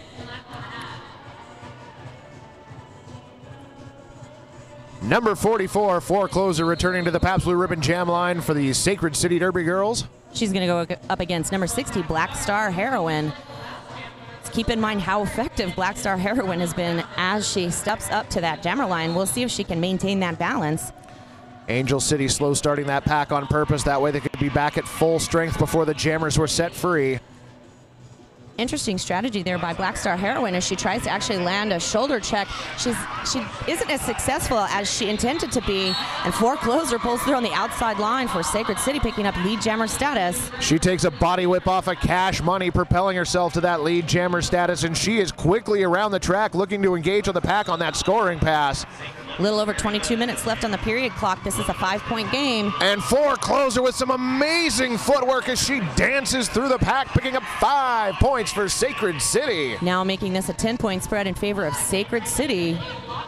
Number forty-four, forecloser, returning to the Pabst Blue Ribbon Jam line for the Sacred City Derby girls. She's going to go up against number sixty, Black Star Heroine. Let's keep in mind how effective Black Star Heroine has been as she steps up to that jammer line. We'll see if she can maintain that balance. Angel City slow starting that pack on purpose. That way they could be back at full strength before the jammers were set free. Interesting strategy there by Black Star Heroine as she tries to actually land a shoulder check. She's she isn't as successful as she intended to be, and Forecloser pulls through on the outside line for Sacred City, picking up lead jammer status. She takes a body whip off of Cash Money, propelling herself to that lead jammer status, and she is quickly around the track looking to engage on the pack on that scoring pass. A little over twenty-two minutes left on the period clock. This is a five-point game. And Forecloser with some amazing footwork as she dances through the pack, picking up five points for Sacred City. Now making this a ten-point spread in favor of Sacred City.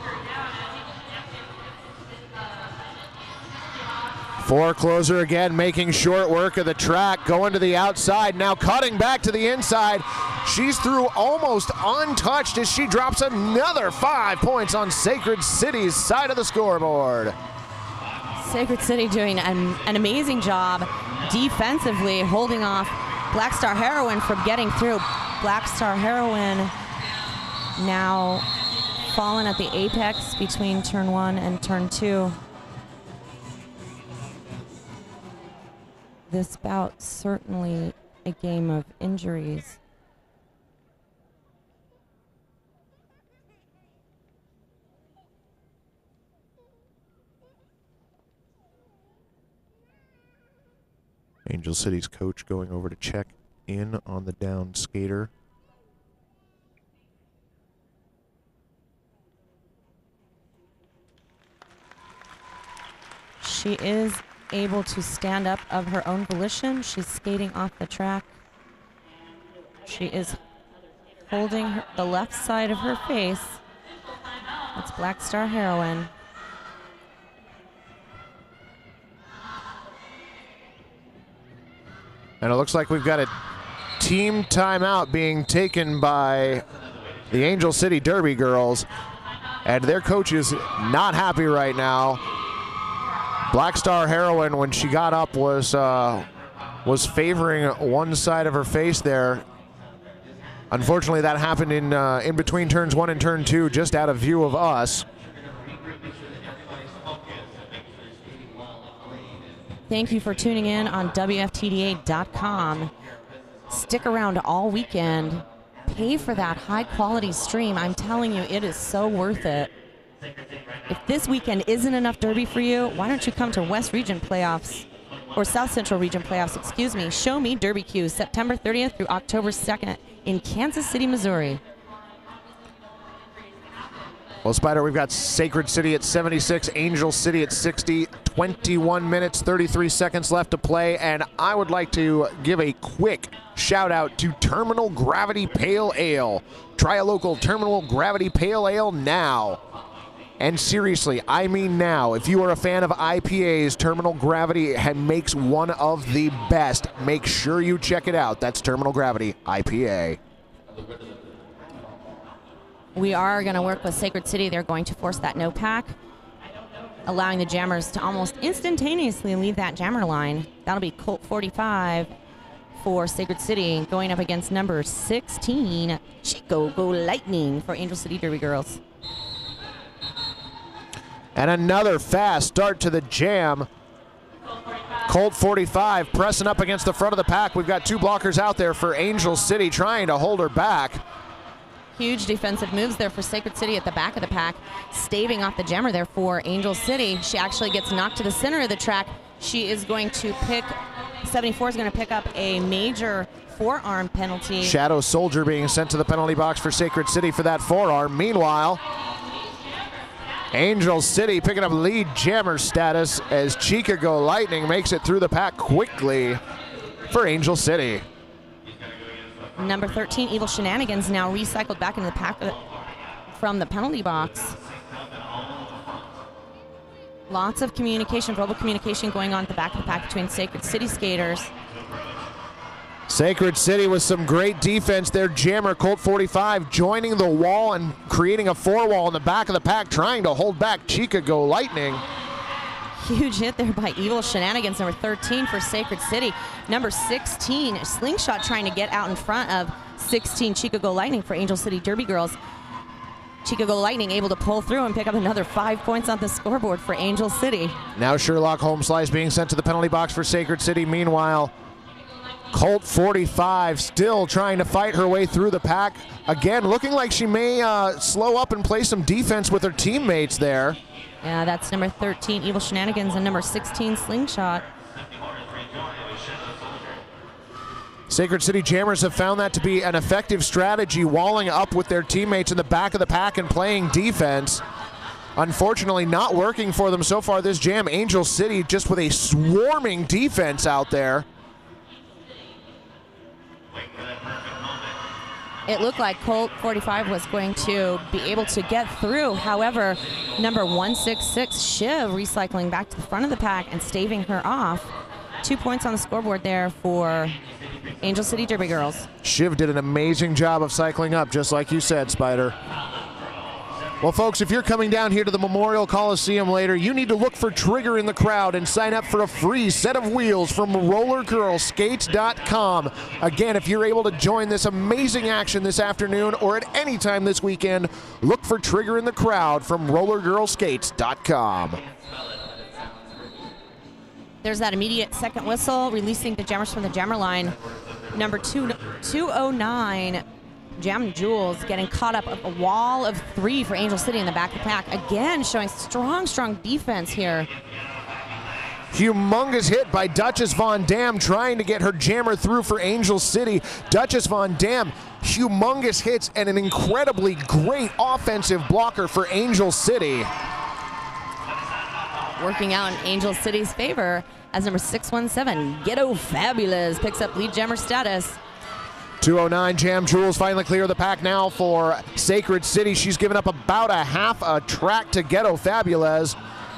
Forecloser again making short work of the track, going to the outside, now cutting back to the inside. She's through almost untouched as she drops another five points on Sacred City's side of the scoreboard. Sacred City doing an, an amazing job defensively, holding off Black Star Heroine from getting through. Black Star Heroine now fallen at the apex between turn one and turn two. This bout certainly a game of injuries. Angel City's coach going over to check in on the down skater. She is able to stand up of her own volition. She's skating off the track. She is holding her, the left side of her face. That's Black Star Heroine. And it looks like we've got a team timeout being taken by the Angel City Derby girls. And their coach is not happy right now. Black Star Heroine, when she got up, was uh, was favoring one side of her face there. Unfortunately, that happened in uh, in between turns one and turn two, just out of view of us. Thank you for tuning in on W F T D A dot com. Stick around all weekend. Pay for that high-quality stream. I'm telling you, it is so worth it. If this weekend isn't enough Derby for you, why don't you come to West Region Playoffs, or South Central Region Playoffs, excuse me. Show Me Derby Q, September thirtieth through October second in Kansas City, Missouri. Well, Spider, we've got Sacred City at seventy-six, Angel City at sixty, twenty-one minutes, thirty-three seconds left to play, and I would like to give a quick shout out to Terminal Gravity Pale Ale. Try a local Terminal Gravity Pale Ale now. And seriously, I mean now, if you are a fan of I P As, Terminal Gravity makes one of the best. Make sure you check it out. That's Terminal Gravity I P A. We are going to work with Sacred City. They're going to force that no pack, allowing the jammers to almost instantaneously leave that jammer line. That'll be Colt forty-five for Sacred City, going up against number sixteen, Chico Go Lightning for Angel City Derby girls. And another fast start to the jam. Colt forty-five pressing up against the front of the pack. We've got two blockers out there for Angel City trying to hold her back. Huge defensive moves there for Sacred City at the back of the pack, staving off the jammer there for Angel City. She actually gets knocked to the center of the track. She is going to pick, seventy-four is going to pick up a major forearm penalty. Shadow Soldier being sent to the penalty box for Sacred City for that forearm. Meanwhile, Angel City picking up lead jammer status as Chica Go Lightning makes it through the pack quickly for Angel City. Number thirteen, Evil Shenanigans, now recycled back into the pack from the penalty box. Lots of communication, verbal communication going on at the back of the pack between Sacred City skaters. Sacred City with some great defense there. Jammer, Colt forty-five, joining the wall and creating a four wall in the back of the pack, trying to hold back Chicago Lightning. Huge hit there by Evil Shenanigans, number thirteen for Sacred City. Number sixteen, Slingshot trying to get out in front of sixteen Chicago Lightning for Angel City Derby Girls. Chicago Lightning able to pull through and pick up another five points on the scoreboard for Angel City. Now Sherlock Holmes Slice being sent to the penalty box for Sacred City. Meanwhile, Colt forty-five still trying to fight her way through the pack. Again, looking like she may uh, slow up and play some defense with her teammates there. Yeah, that's number thirteen, Evil Shenanigans, and number sixteen, Slingshot. Sacred City Jammers have found that to be an effective strategy, walling up with their teammates in the back of the pack and playing defense. Unfortunately, not working for them so far this jam. Angel City just with a swarming defense out there. It looked like Colt forty-five was going to be able to get through. However, number one sixty-six, Shiv, recycling back to the front of the pack and staving her off. Two points on the scoreboard there for Angel City Derby Girls. Shiv did an amazing job of cycling up, just like you said, Spider. Well, folks, if you're coming down here to the Memorial Coliseum later, you need to look for Trigger in the crowd and sign up for a free set of wheels from roller girl skates dot com. Again, if you're able to join this amazing action this afternoon or at any time this weekend, look for Trigger in the crowd from roller girl skates dot com. There's that immediate second whistle, releasing the jammers from the jammer line. Number two, two oh nine, Jam Jules getting caught up a wall of three for Angel City in the back of the pack. Again, showing strong, strong defense here. Humongous hit by Duchess Von Dam trying to get her jammer through for Angel City. Duchess Von Dam, humongous hits and an incredibly great offensive blocker for Angel City. Working out in Angel City's favor as number six one seven, Ghetto Fabulous, picks up lead jammer status. two oh nine Jam Jules finally clear the pack now for Sacred City. She's given up about a half a track to Ghetto Fabulous.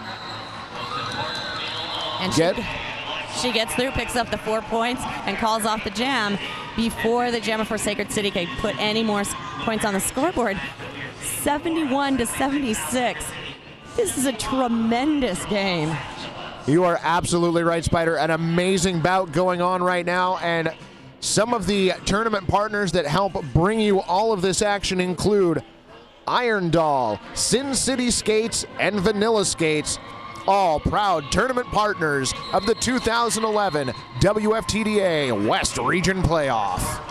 And she, she gets through, picks up the four points, and calls off the jam before the jammer for Sacred City can put any more points on the scoreboard. seventy-one to seventy-six. This is a tremendous game. You are absolutely right, Spider. An amazing bout going on right now, and some of the tournament partners that help bring you all of this action include Iron Doll, Sin City Skates, and Vanilla Skates, all proud tournament partners of the two thousand eleven W F T D A West Region Playoff.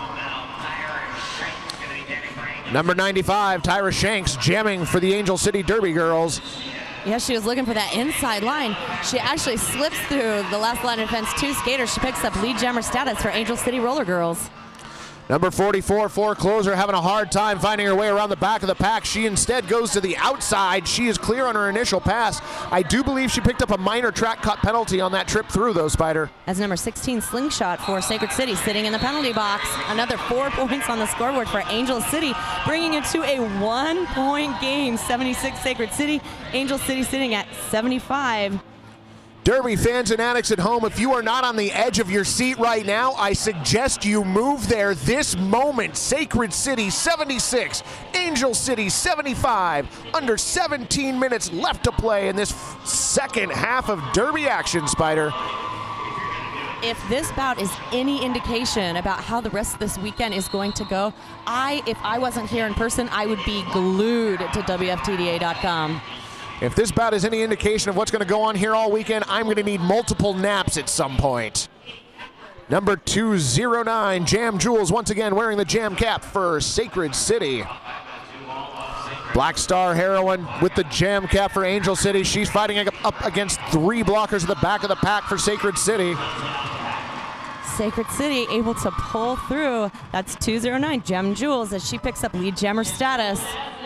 Number ninety-five, Tyra Shanks, jamming for the Angel City Derby Girls. Yeah, she was looking for that inside line. She actually slips through the last line of defense, two skaters. She picks up lead jammer status for Angel City Roller Girls. Number forty-four, Forecloser, having a hard time finding her way around the back of the pack. She instead goes to the outside. She is clear on her initial pass. I do believe she picked up a minor track cut penalty on that trip through, though, Spider. As number sixteen, Slingshot for Sacred City, sitting in the penalty box. Another four points on the scoreboard for Angel City, bringing it to a one-point game. seventy-six Sacred City, Angel City sitting at seventy-five. Derby fans and addicts at home, if you are not on the edge of your seat right now, I suggest you move there this moment. Sacred City seventy-six, Angel City seventy-five, under seventeen minutes left to play in this second half of Derby action, Spider. If this bout is any indication about how the rest of this weekend is going to go, I, if I wasn't here in person, I would be glued to W F T D A dot com. If this bout is any indication of what's going to go on here all weekend, I'm going to need multiple naps at some point. Number two oh nine, Jam Jules, once again wearing the jam cap for Sacred City. Black Star Heroine with the jam cap for Angel City. She's fighting up against three blockers at the back of the pack for Sacred City. Sacred City able to pull through. That's two oh nine, Jam Jules, as she picks up lead jammer status.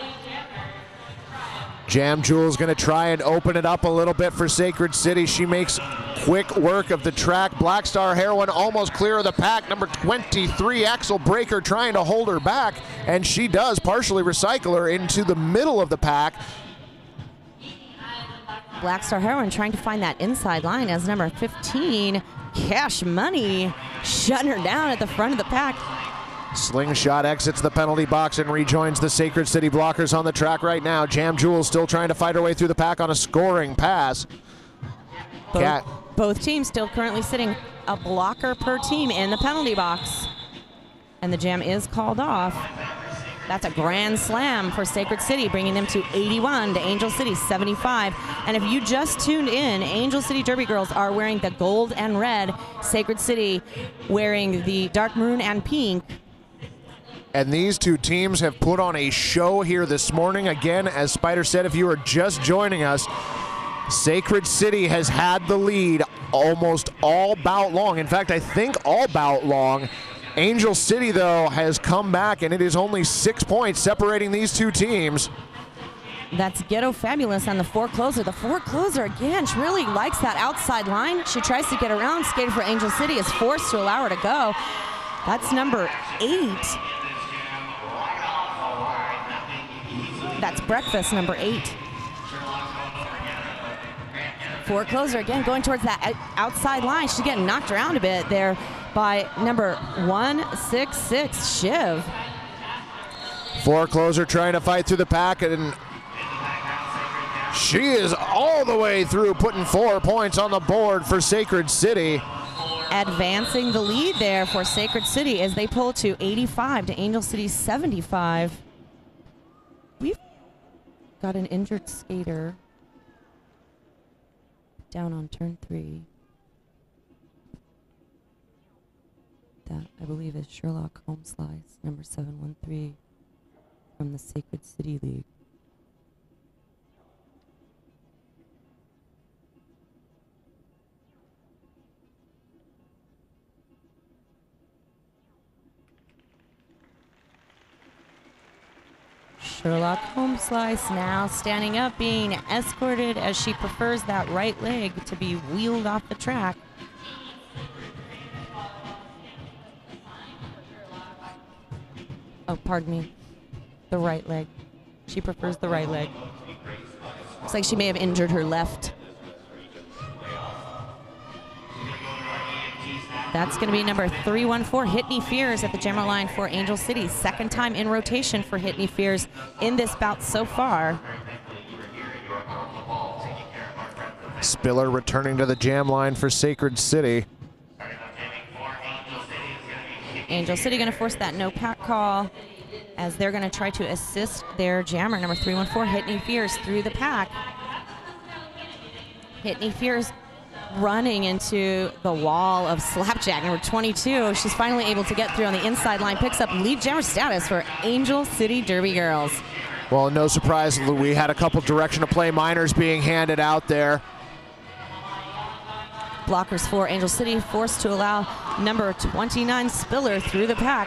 Jam Jules going to try and open it up a little bit for Sacred City. She makes quick work of the track. Black Star Heroine almost clear of the pack. Number twenty-three, Axel Breaker, trying to hold her back, and she does partially recycle her into the middle of the pack. Black Star Heroine trying to find that inside line as number fifteen, Cash Money, shutting her down at the front of the pack. Slingshot exits the penalty box and rejoins the Sacred City blockers on the track right now. Jam Jewel still trying to fight her way through the pack on a scoring pass. Both, Cat. both teams still currently sitting a blocker per team in the penalty box. And the jam is called off. That's a grand slam for Sacred City, bringing them to eighty-one to Angel City seventy-five. And if you just tuned in, Angel City Derby girls are wearing the gold and red. Sacred City wearing the dark maroon and pink. And these two teams have put on a show here this morning. Again, as Spider said, if you are just joining us, Sacred City has had the lead almost all bout long. In fact, I think all bout long. Angel City, though, has come back, and it is only six points separating these two teams. That's Ghetto Fabulous on the forecloser. The forecloser, again, she really likes that outside line. She tries to get around. Skater for Angel City is forced to allow her to go. That's number eight. That's Breakfast, number eight. Forecloser, again, going towards that outside line. She's getting knocked around a bit there by number one six six, Shiv. Forecloser trying to fight through the pack, and she is all the way through, putting four points on the board for Sacred City. Advancing the lead there for Sacred City as they pull to eighty-five to Angel City seventy-five. We've got an injured skater down on turn three. That, I believe, is Sherlock Holmeslice, number seven one three from the Sacred City League. Sherlock Holmeslice now standing up, being escorted as she prefers that right leg to be wheeled off the track. Oh, pardon me. The right leg. She prefers the right leg. Looks like she may have injured her left. That's going to be number three one four, Hitney Fears, at the jammer line for Angel City. Second time in rotation for Hitney Fears in this bout so far. Spiller returning to the jam line for Sacred City. Angel City going to force that no pack call as they're going to try to assist their jammer, number three one four, Hitney Fears, through the pack. Hitney Fears running into the wall of Slapjack, number twenty-two. She's finally able to get through on the inside line, picks up lead jammer status for Angel City Derby girls. Well, no surprise, we had a couple direction of play minors being handed out there. Blockers for Angel City forced to allow number twenty-nine Spiller through the pack.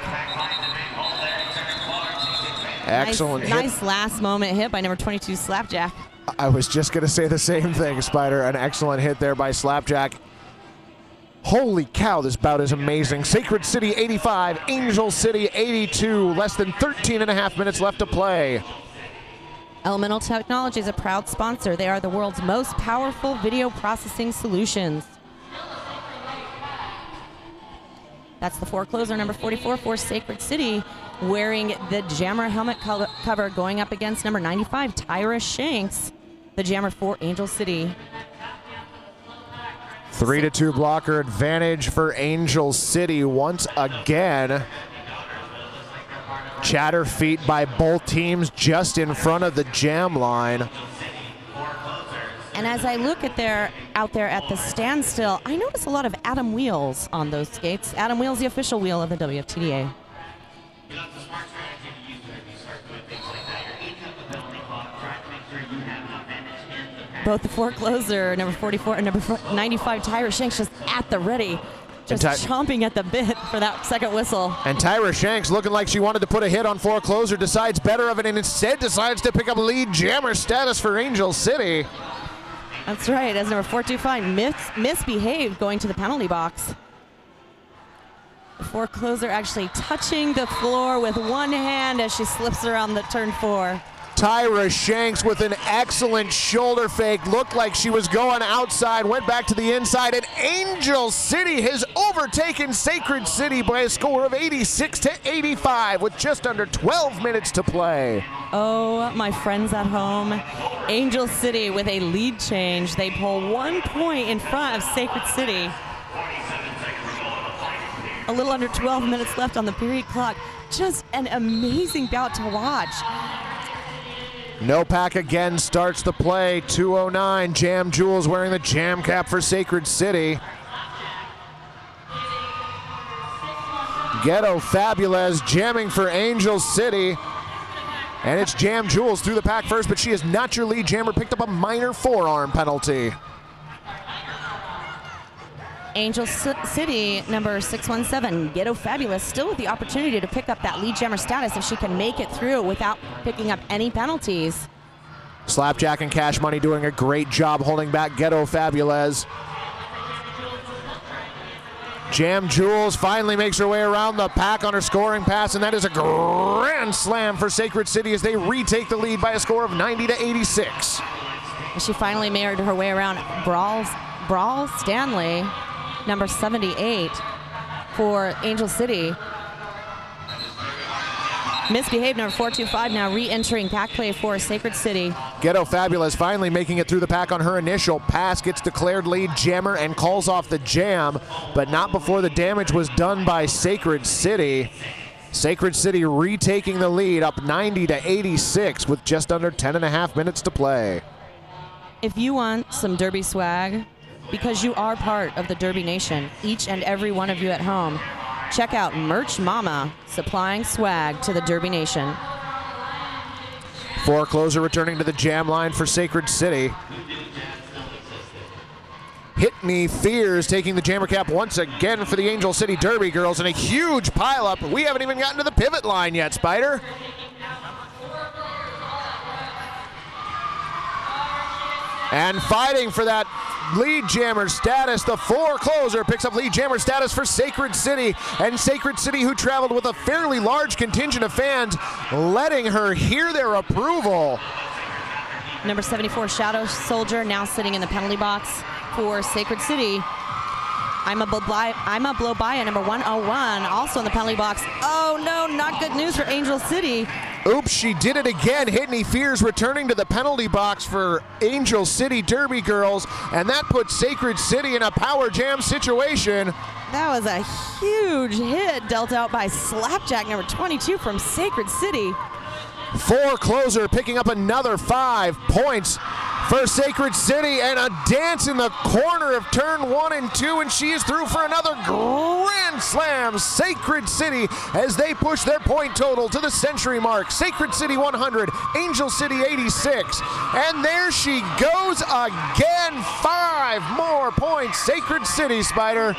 Excellent nice, hit. nice last moment hit by number twenty-two Slapjack. I was just going to say the same thing, Spider. An excellent hit there by Slapjack. Holy cow, this bout is amazing. Sacred City eighty-five, Angel City eighty-two. Less than thirteen and a half minutes left to play. Elemental Technology is a proud sponsor. They are the world's most powerful video processing solutions. That's the forecloser, number forty-four for Sacred City, wearing the jammer helmet co cover, going up against number ninety-five, Tyra Shanks, the jammer for Angel City. Three to two blocker advantage for Angel City once again. Chatter feet by both teams just in front of the jam line. And as I look at their out there at the standstill, I notice a lot of Adam wheels on those skates. Adam wheels, the official wheel of the W F T D A. Both the forecloser, number forty-four, and number ninety-five, Tyra Shanks, just at the ready, just chomping at the bit for that second whistle. And Tyra Shanks, looking like she wanted to put a hit on forecloser, decides better of it and instead decides to pick up lead jammer status for Angel City. That's right, as number four two five mis misbehaved going to the penalty box. The forecloser actually touching the floor with one hand as she slips around the turn four. Tyra Shanks with an excellent shoulder fake. Looked like she was going outside, went back to the inside, and Angel City has overtaken Sacred City by a score of eighty-six to eighty-five with just under twelve minutes to play. Oh, my friends at home, Angel City with a lead change. They pull one point in front of Sacred City. A little under twelve minutes left on the period clock. Just an amazing bout to watch. Nopak again starts the play. two oh nine. Jam Jules wearing the jam cap for Sacred City. Ghetto Fabulous jamming for Angel City. And it's Jam Jules through the pack first, but she is not your lead jammer. Picked up a minor forearm penalty. Angel C City, number six one seven, Ghetto Fabulous, still with the opportunity to pick up that lead jammer status if she can make it through without picking up any penalties. Slapjack and Cash Money doing a great job holding back Ghetto Fabulous. Jam Jules finally makes her way around the pack on her scoring pass, and that is a grand slam for Sacred City as they retake the lead by a score of ninety to eighty-six. She finally made her way around Brawls, Brawl Stanley, number seventy-eight for Angel City. Misbehaved, number four two five, now re-entering pack play for Sacred City. Ghetto Fabulous finally making it through the pack on her initial pass, gets declared lead jammer and calls off the jam, but not before the damage was done by Sacred City. Sacred City retaking the lead up ninety to eighty-six with just under ten and a half minutes to play. If you want some Derby swag, because you are part of the Derby Nation, each and every one of you at home, check out Merch Mama, supplying swag to the Derby Nation. Four closer returning to the jam line for Sacred City. Hit Me Fears taking the jammer cap once again for the Angel City Derby girls, and a huge pileup. We haven't even gotten to the pivot line yet, Spider. And fighting for that lead jammer status, the four closer picks up lead jammer status for Sacred City, and Sacred City, who traveled with a fairly large contingent of fans, letting her hear their approval. Number seventy-four, Shadow Soldier, now sitting in the penalty box for Sacred City. I'm a blow by, I'm a blow by at number one oh one, also in the penalty box. Oh no, not good news for Angel City. Oops, she did it again. Hit Me Fears returning to the penalty box for Angel City Derby girls, and that puts Sacred City in a power jam situation. That was a huge hit dealt out by Slapjack, number twenty-two from Sacred City. Four closer picking up another five points for Sacred City, and a dance in the corner of turn one and two, and she is through for another grand slam. Sacred City as they push their point total to the century mark. Sacred City one hundred, Angel City eighty-six, and there she goes again. Five more points, Sacred City, Spider.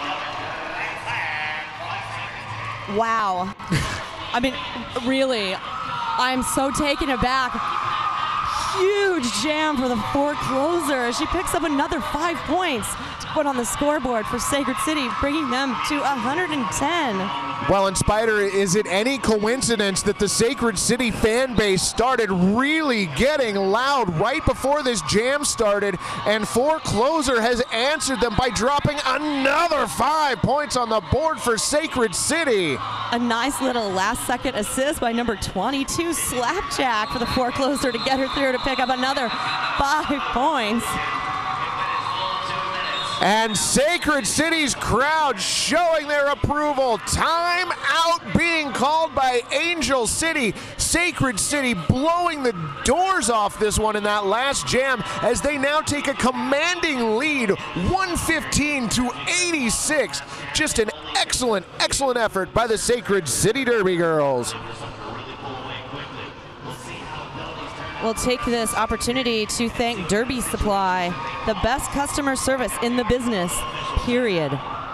Wow. I mean, really, I'm so taken aback. Huge jam for the four closer. She picks up another five points to put on the scoreboard for Sacred City, bringing them to one hundred ten. Well, and Spider, is it any coincidence that the Sacred City fan base started really getting loud right before this jam started, and four closer has answered them by dropping another five points on the board for Sacred City. A nice little last second assist by number twenty-two, Slapjack, for the four closer to get her through to pick up another five points. And Sacred City's crowd showing their approval. Time out being called by Angel City. Sacred City blowing the doors off this one in that last jam as they now take a commanding lead, one fifteen to eighty-six. Just an excellent, excellent effort by the Sacred City Derby girls. We'll take this opportunity to thank Derby Supply, the best customer service in the business, period.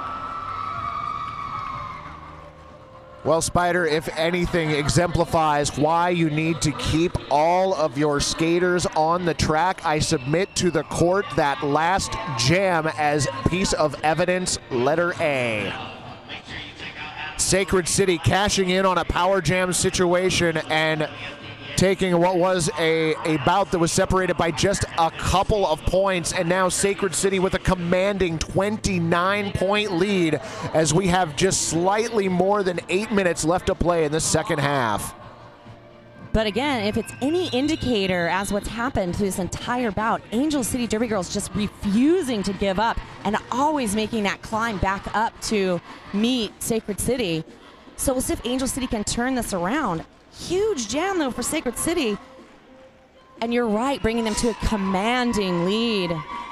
Well, Spider, if anything exemplifies why you need to keep all of your skaters on the track, I submit to the court that last jam as piece of evidence, letter A. Sacred City cashing in on a power jam situation, and taking what was a, a bout that was separated by just a couple of points, and now Sacred City with a commanding twenty-nine point lead as we have just slightly more than eight minutes left to play in the second half. But again, if it's any indicator as what's happened through this entire bout, Angel City Derby Girls just refusing to give up and always making that climb back up to meet Sacred City. So we'll see if Angel City can turn this around. Huge jam, though, for Sacred City. And you're right, bringing them to a commanding lead.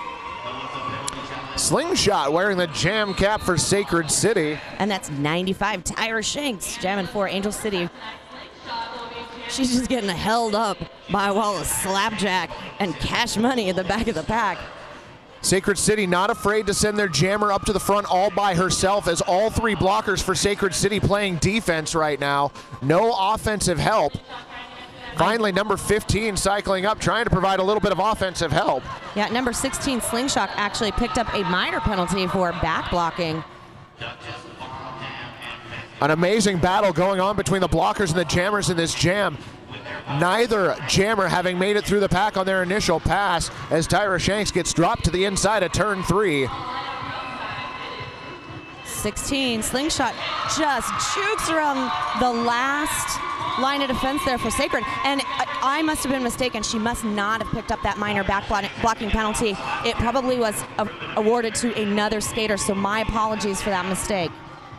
Slingshot wearing the jam cap for Sacred City. And that's ninety-five. Tyra Shanks jamming for Angel City. She's just getting held up by Wallace Slapjack and Cash Money at the back of the pack. Sacred City not afraid to send their jammer up to the front all by herself, as all three blockers for Sacred City playing defense right now. No offensive help. Finally, number fifteen cycling up, trying to provide a little bit of offensive help. Yeah, number sixteen, Slingshot, actually picked up a minor penalty for back blocking. An amazing battle going on between the blockers and the jammers in this jam. Neither jammer having made it through the pack on their initial pass, as Tyra Shanks gets dropped to the inside of turn three. sixteen, Slingshot just jukes around the last line of defense there for Sacred. And I must have been mistaken. She must not have picked up that minor back blocking penalty. It probably was awarded to another skater, so my apologies for that mistake.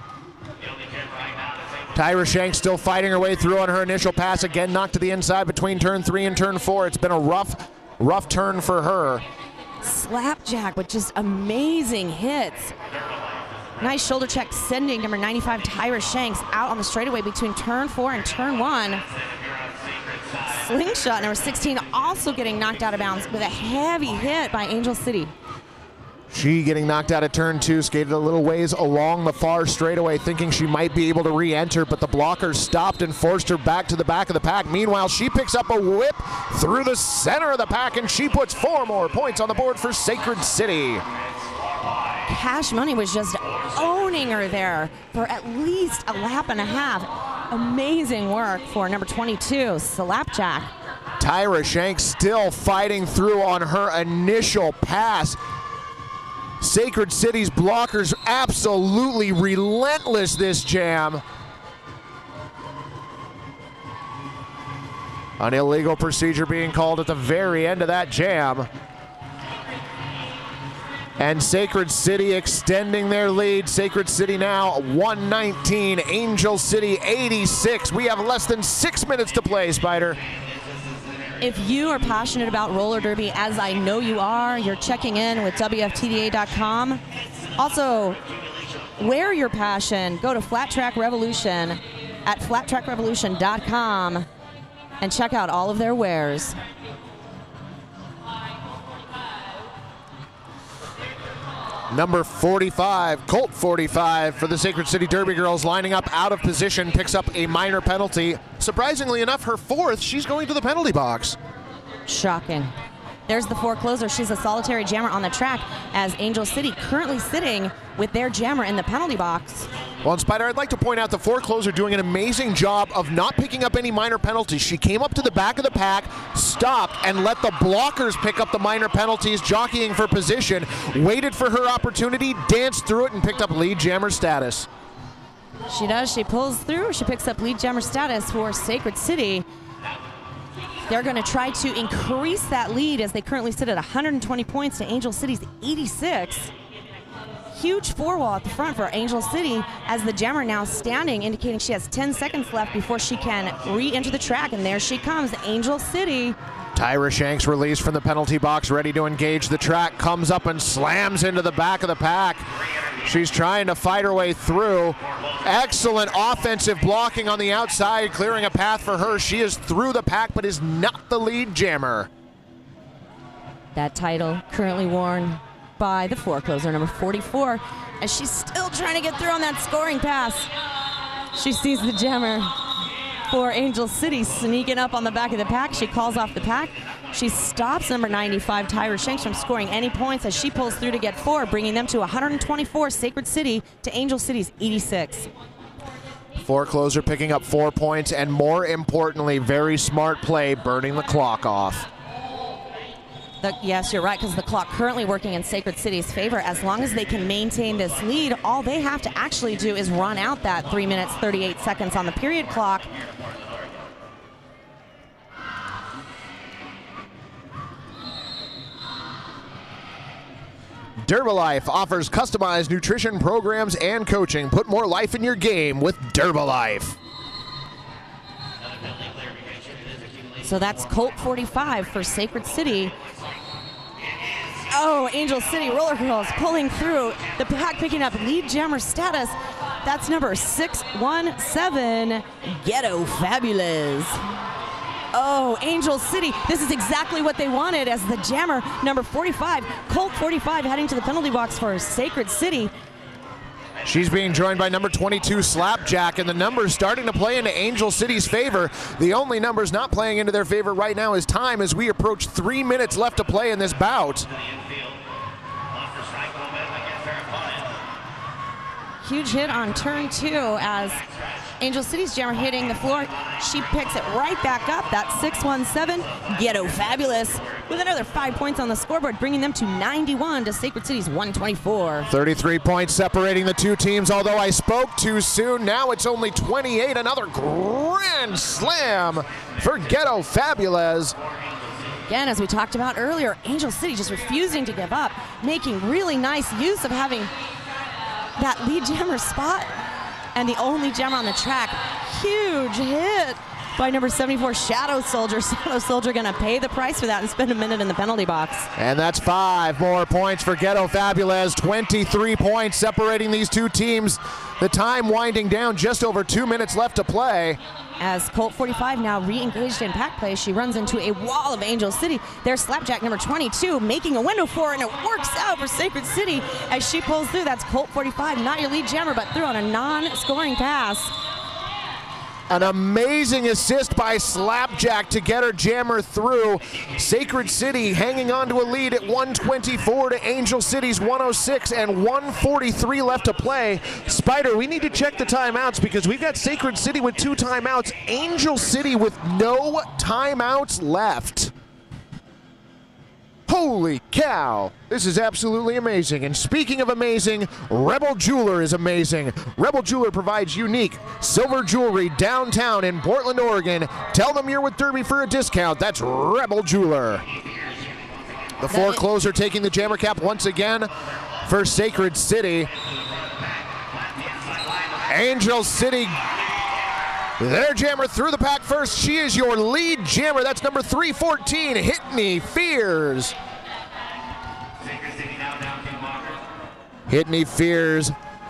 Tyra Shanks still fighting her way through on her initial pass. Again, knocked to the inside between turn three and turn four. It's been a rough, rough turn for her. Slapjack with just amazing hits. Nice shoulder check sending number ninety-five, Tyra Shanks, out on the straightaway between turn four and turn one. Slingshot, number sixteen, also getting knocked out of bounds with a heavy hit by Angel City. She getting knocked out of turn two, skated a little ways along the far straightaway, thinking she might be able to re-enter, but the blockers stopped and forced her back to the back of the pack. Meanwhile, she picks up a whip through the center of the pack, and she puts four more points on the board for Sacred City. Cash Money was just owning her there for at least a lap and a half. Amazing work for number twenty-two, Slapjack. Tyra Shanks still fighting through on her initial pass. Sacred City's blockers absolutely relentless this jam. An illegal procedure being called at the very end of that jam. And Sacred City extending their lead. Sacred City now one nineteen, Angel City eighty-six. We have less than six minutes to play, Spider. If you are passionate about roller derby, as I know you are, you're checking in with W F T D A dot com. Also, wear your passion. Go to Flat Track Revolution at flat track revolution dot com and check out all of their wares. Number forty-five, Colt forty-five for the Sacred City Derby Girls, lining up out of position, picks up a minor penalty. Surprisingly enough, her fourth, she's going to the penalty box. Shocking. There's the forecloser. She's a solitary jammer on the track, as Angel City currently sitting with their jammer in the penalty box. Well, and Spider, I'd like to point out the forecloser doing an amazing job of not picking up any minor penalties. She came up to the back of the pack, stopped, and let the blockers pick up the minor penalties, jockeying for position, waited for her opportunity, danced through it, and picked up lead jammer status. She does. She pulls through. She picks up lead jammer status for Sacred City. They're going to try to increase that lead as they currently sit at one hundred twenty points to Angel City's eighty-six. Huge four wall at the front for Angel City, as the jammer now standing, indicating she has ten seconds left before she can re-enter the track, and there she comes, Angel City. Tyra Shanks released from the penalty box, ready to engage the track, comes up and slams into the back of the pack. She's trying to fight her way through. Excellent offensive blocking on the outside, clearing a path for her. She is through the pack, but is not the lead jammer. That title currently worn by the forecloser, number forty-four, as she's still trying to get through on that scoring pass. She sees the jammer for Angel City sneaking up on the back of the pack. She calls off the pack. She stops number ninety-five, Tyra Shanks, from scoring any points as she pulls through to get four, bringing them to one hundred twenty-four, Sacred City to Angel City's eighty-six. Forecloser picking up four points, and more importantly, very smart play, burning the clock off. The, yes, you're right, because the clock currently working in Sacred City's favor. As long as they can maintain this lead, all they have to actually do is run out that three minutes, thirty-eight seconds on the period clock. Herbalife offers customized nutrition programs and coaching. Put more life in your game with Herbalife. So that's Colt forty-five for Sacred City. Oh, Angel City Roller Girls pulling through. The pack picking up lead jammer status. That's number six one seven, Ghetto Fabulous. Oh, Angel City, this is exactly what they wanted as the jammer, number forty-five. Colt forty-five heading to the penalty box for Sacred City. She's being joined by number twenty-two, Slapjack, and the numbers starting to play into Angel City's favor. The only numbers not playing into their favor right now is time, as we approach three minutes left to play in this bout. Huge hit on turn two as Angel City's jammer hitting the floor. She picks it right back up. That's six one seven, Ghetto Fabulous, with another five points on the scoreboard, bringing them to ninety-one to Sacred City's one twenty-four. thirty-three points separating the two teams, although I spoke too soon. Now it's only twenty-eight. Another grand slam for Ghetto Fabulous. Again, as we talked about earlier, Angel City just refusing to give up, making really nice use of having that lead jammer spot. And the only jammer on the track. Huge hit by number seventy-four, Shadow Soldier. Shadow Soldier gonna pay the price for that and spend a minute in the penalty box. And that's five more points for Ghetto Fabulous. twenty-three points separating these two teams. The time winding down, just over two minutes left to play. As Colt forty-five now re-engaged in pack play, she runs into a wall of Angel City. There's Slapjack number twenty-two making a window for her, and it works out for Sacred City as she pulls through. That's Colt forty-five, not your lead jammer, but through on a non-scoring pass. An amazing assist by Slapjack to get her jammer through. Sacred City hanging on to a lead at one twenty-four to Angel City's one oh six, and one forty-three left to play. Spider, we need to check the timeouts because we've got Sacred City with two timeouts, Angel City with no timeouts left. Holy cow, this is absolutely amazing. And speaking of amazing, Rebel Jeweler is amazing. Rebel Jeweler provides unique silver jewelry downtown in Portland, Oregon. Tell them you're with Derby for a discount. That's Rebel Jeweler. The forecloser taking the jammer cap once again for Sacred City. Angel City, their jammer through the pack first. She is your lead jammer. That's number three fourteen, Hitney Fears. Hitney Fears,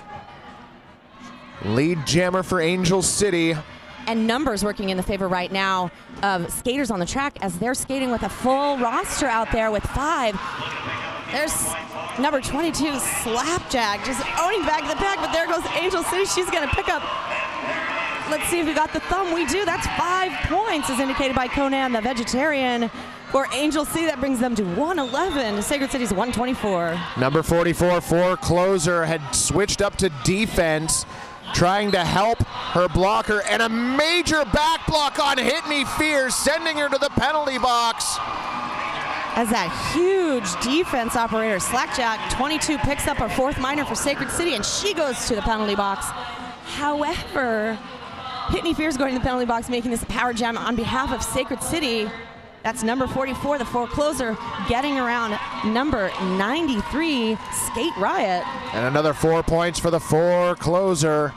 lead jammer for Angel City. And numbers working in the favor right now of skaters on the track as they're skating with a full roster out there with five. There's number twenty-two, Slapjack, just owning back the pack, but there goes Angel City. She's gonna pick up, let's see if we got the thumb. We do. That's five points as indicated by Conan the Vegetarian for Angel City. That brings them to one eleven to Sacred City's one twenty-four. Number forty-four, Forecloser, had switched up to defense, trying to help her blocker, and a major back block on Hitney Fears, sending her to the penalty box. As that huge defense operator, Slapjack, twenty-two, picks up her fourth minor for Sacred City, and she goes to the penalty box. However, Hitney Fears going to the penalty box, making this a power jam on behalf of Sacred City. That's number forty-four, the Forecloser, getting around number ninety-three, Skate Riot. And another four points for the Forecloser.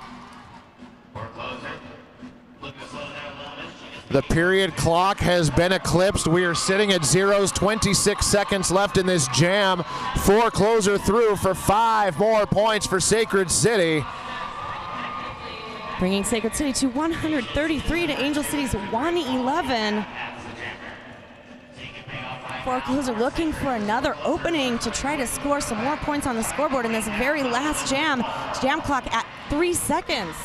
The period clock has been eclipsed. We are sitting at zeros, twenty-six seconds left in this jam. Forecloser through for five more points for Sacred City. Bringing Sacred City to one thirty-three to Angel City's one eleven. Forecloser looking for another opening to try to score some more points on the scoreboard in this very last jam. Jam clock at three seconds.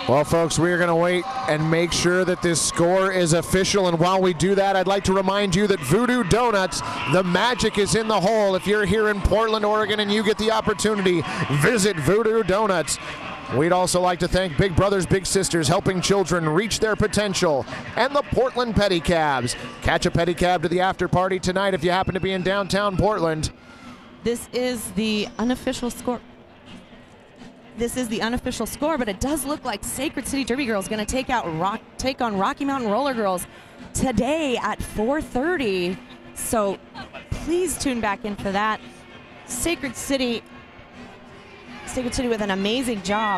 Well, folks, we are going to wait and make sure that this score is official. And while we do that, I'd like to remind you that Voodoo Donuts, the magic is in the hole. If you're here in Portland, Oregon, and you get the opportunity, visit Voodoo Donuts. We'd also like to thank Big Brothers Big Sisters, helping children reach their potential, and the Portland Pedicabs. Catch a pedicab to the after party tonight if you happen to be in downtown Portland. This is the unofficial score. This is the unofficial score, but it does look like Sacred City Derby Girls going to take out rock, take on Rocky Mountain Roller Girls today at four thirty. So please tune back in for that. Sacred City. Sacred City with an amazing job.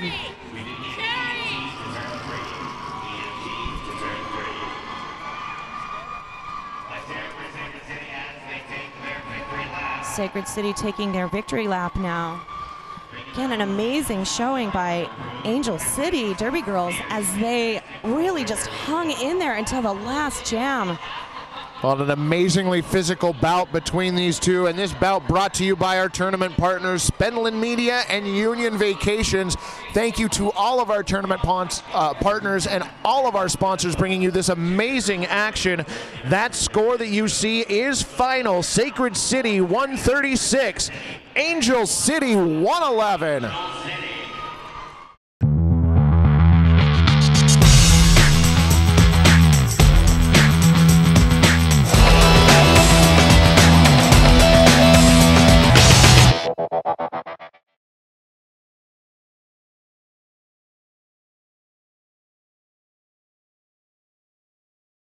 Sacred City taking their victory lap now. Again, an amazing showing by Angel City Derby Girls as they really just hung in there until the last jam. Well, an amazingly physical bout between these two, and this bout brought to you by our tournament partners, Spenlin Media and Union Vacations. Thank you to all of our tournament uh, partners and all of our sponsors bringing you this amazing action. That score that you see is final. Sacred City one thirty-six, Angel City one eleven.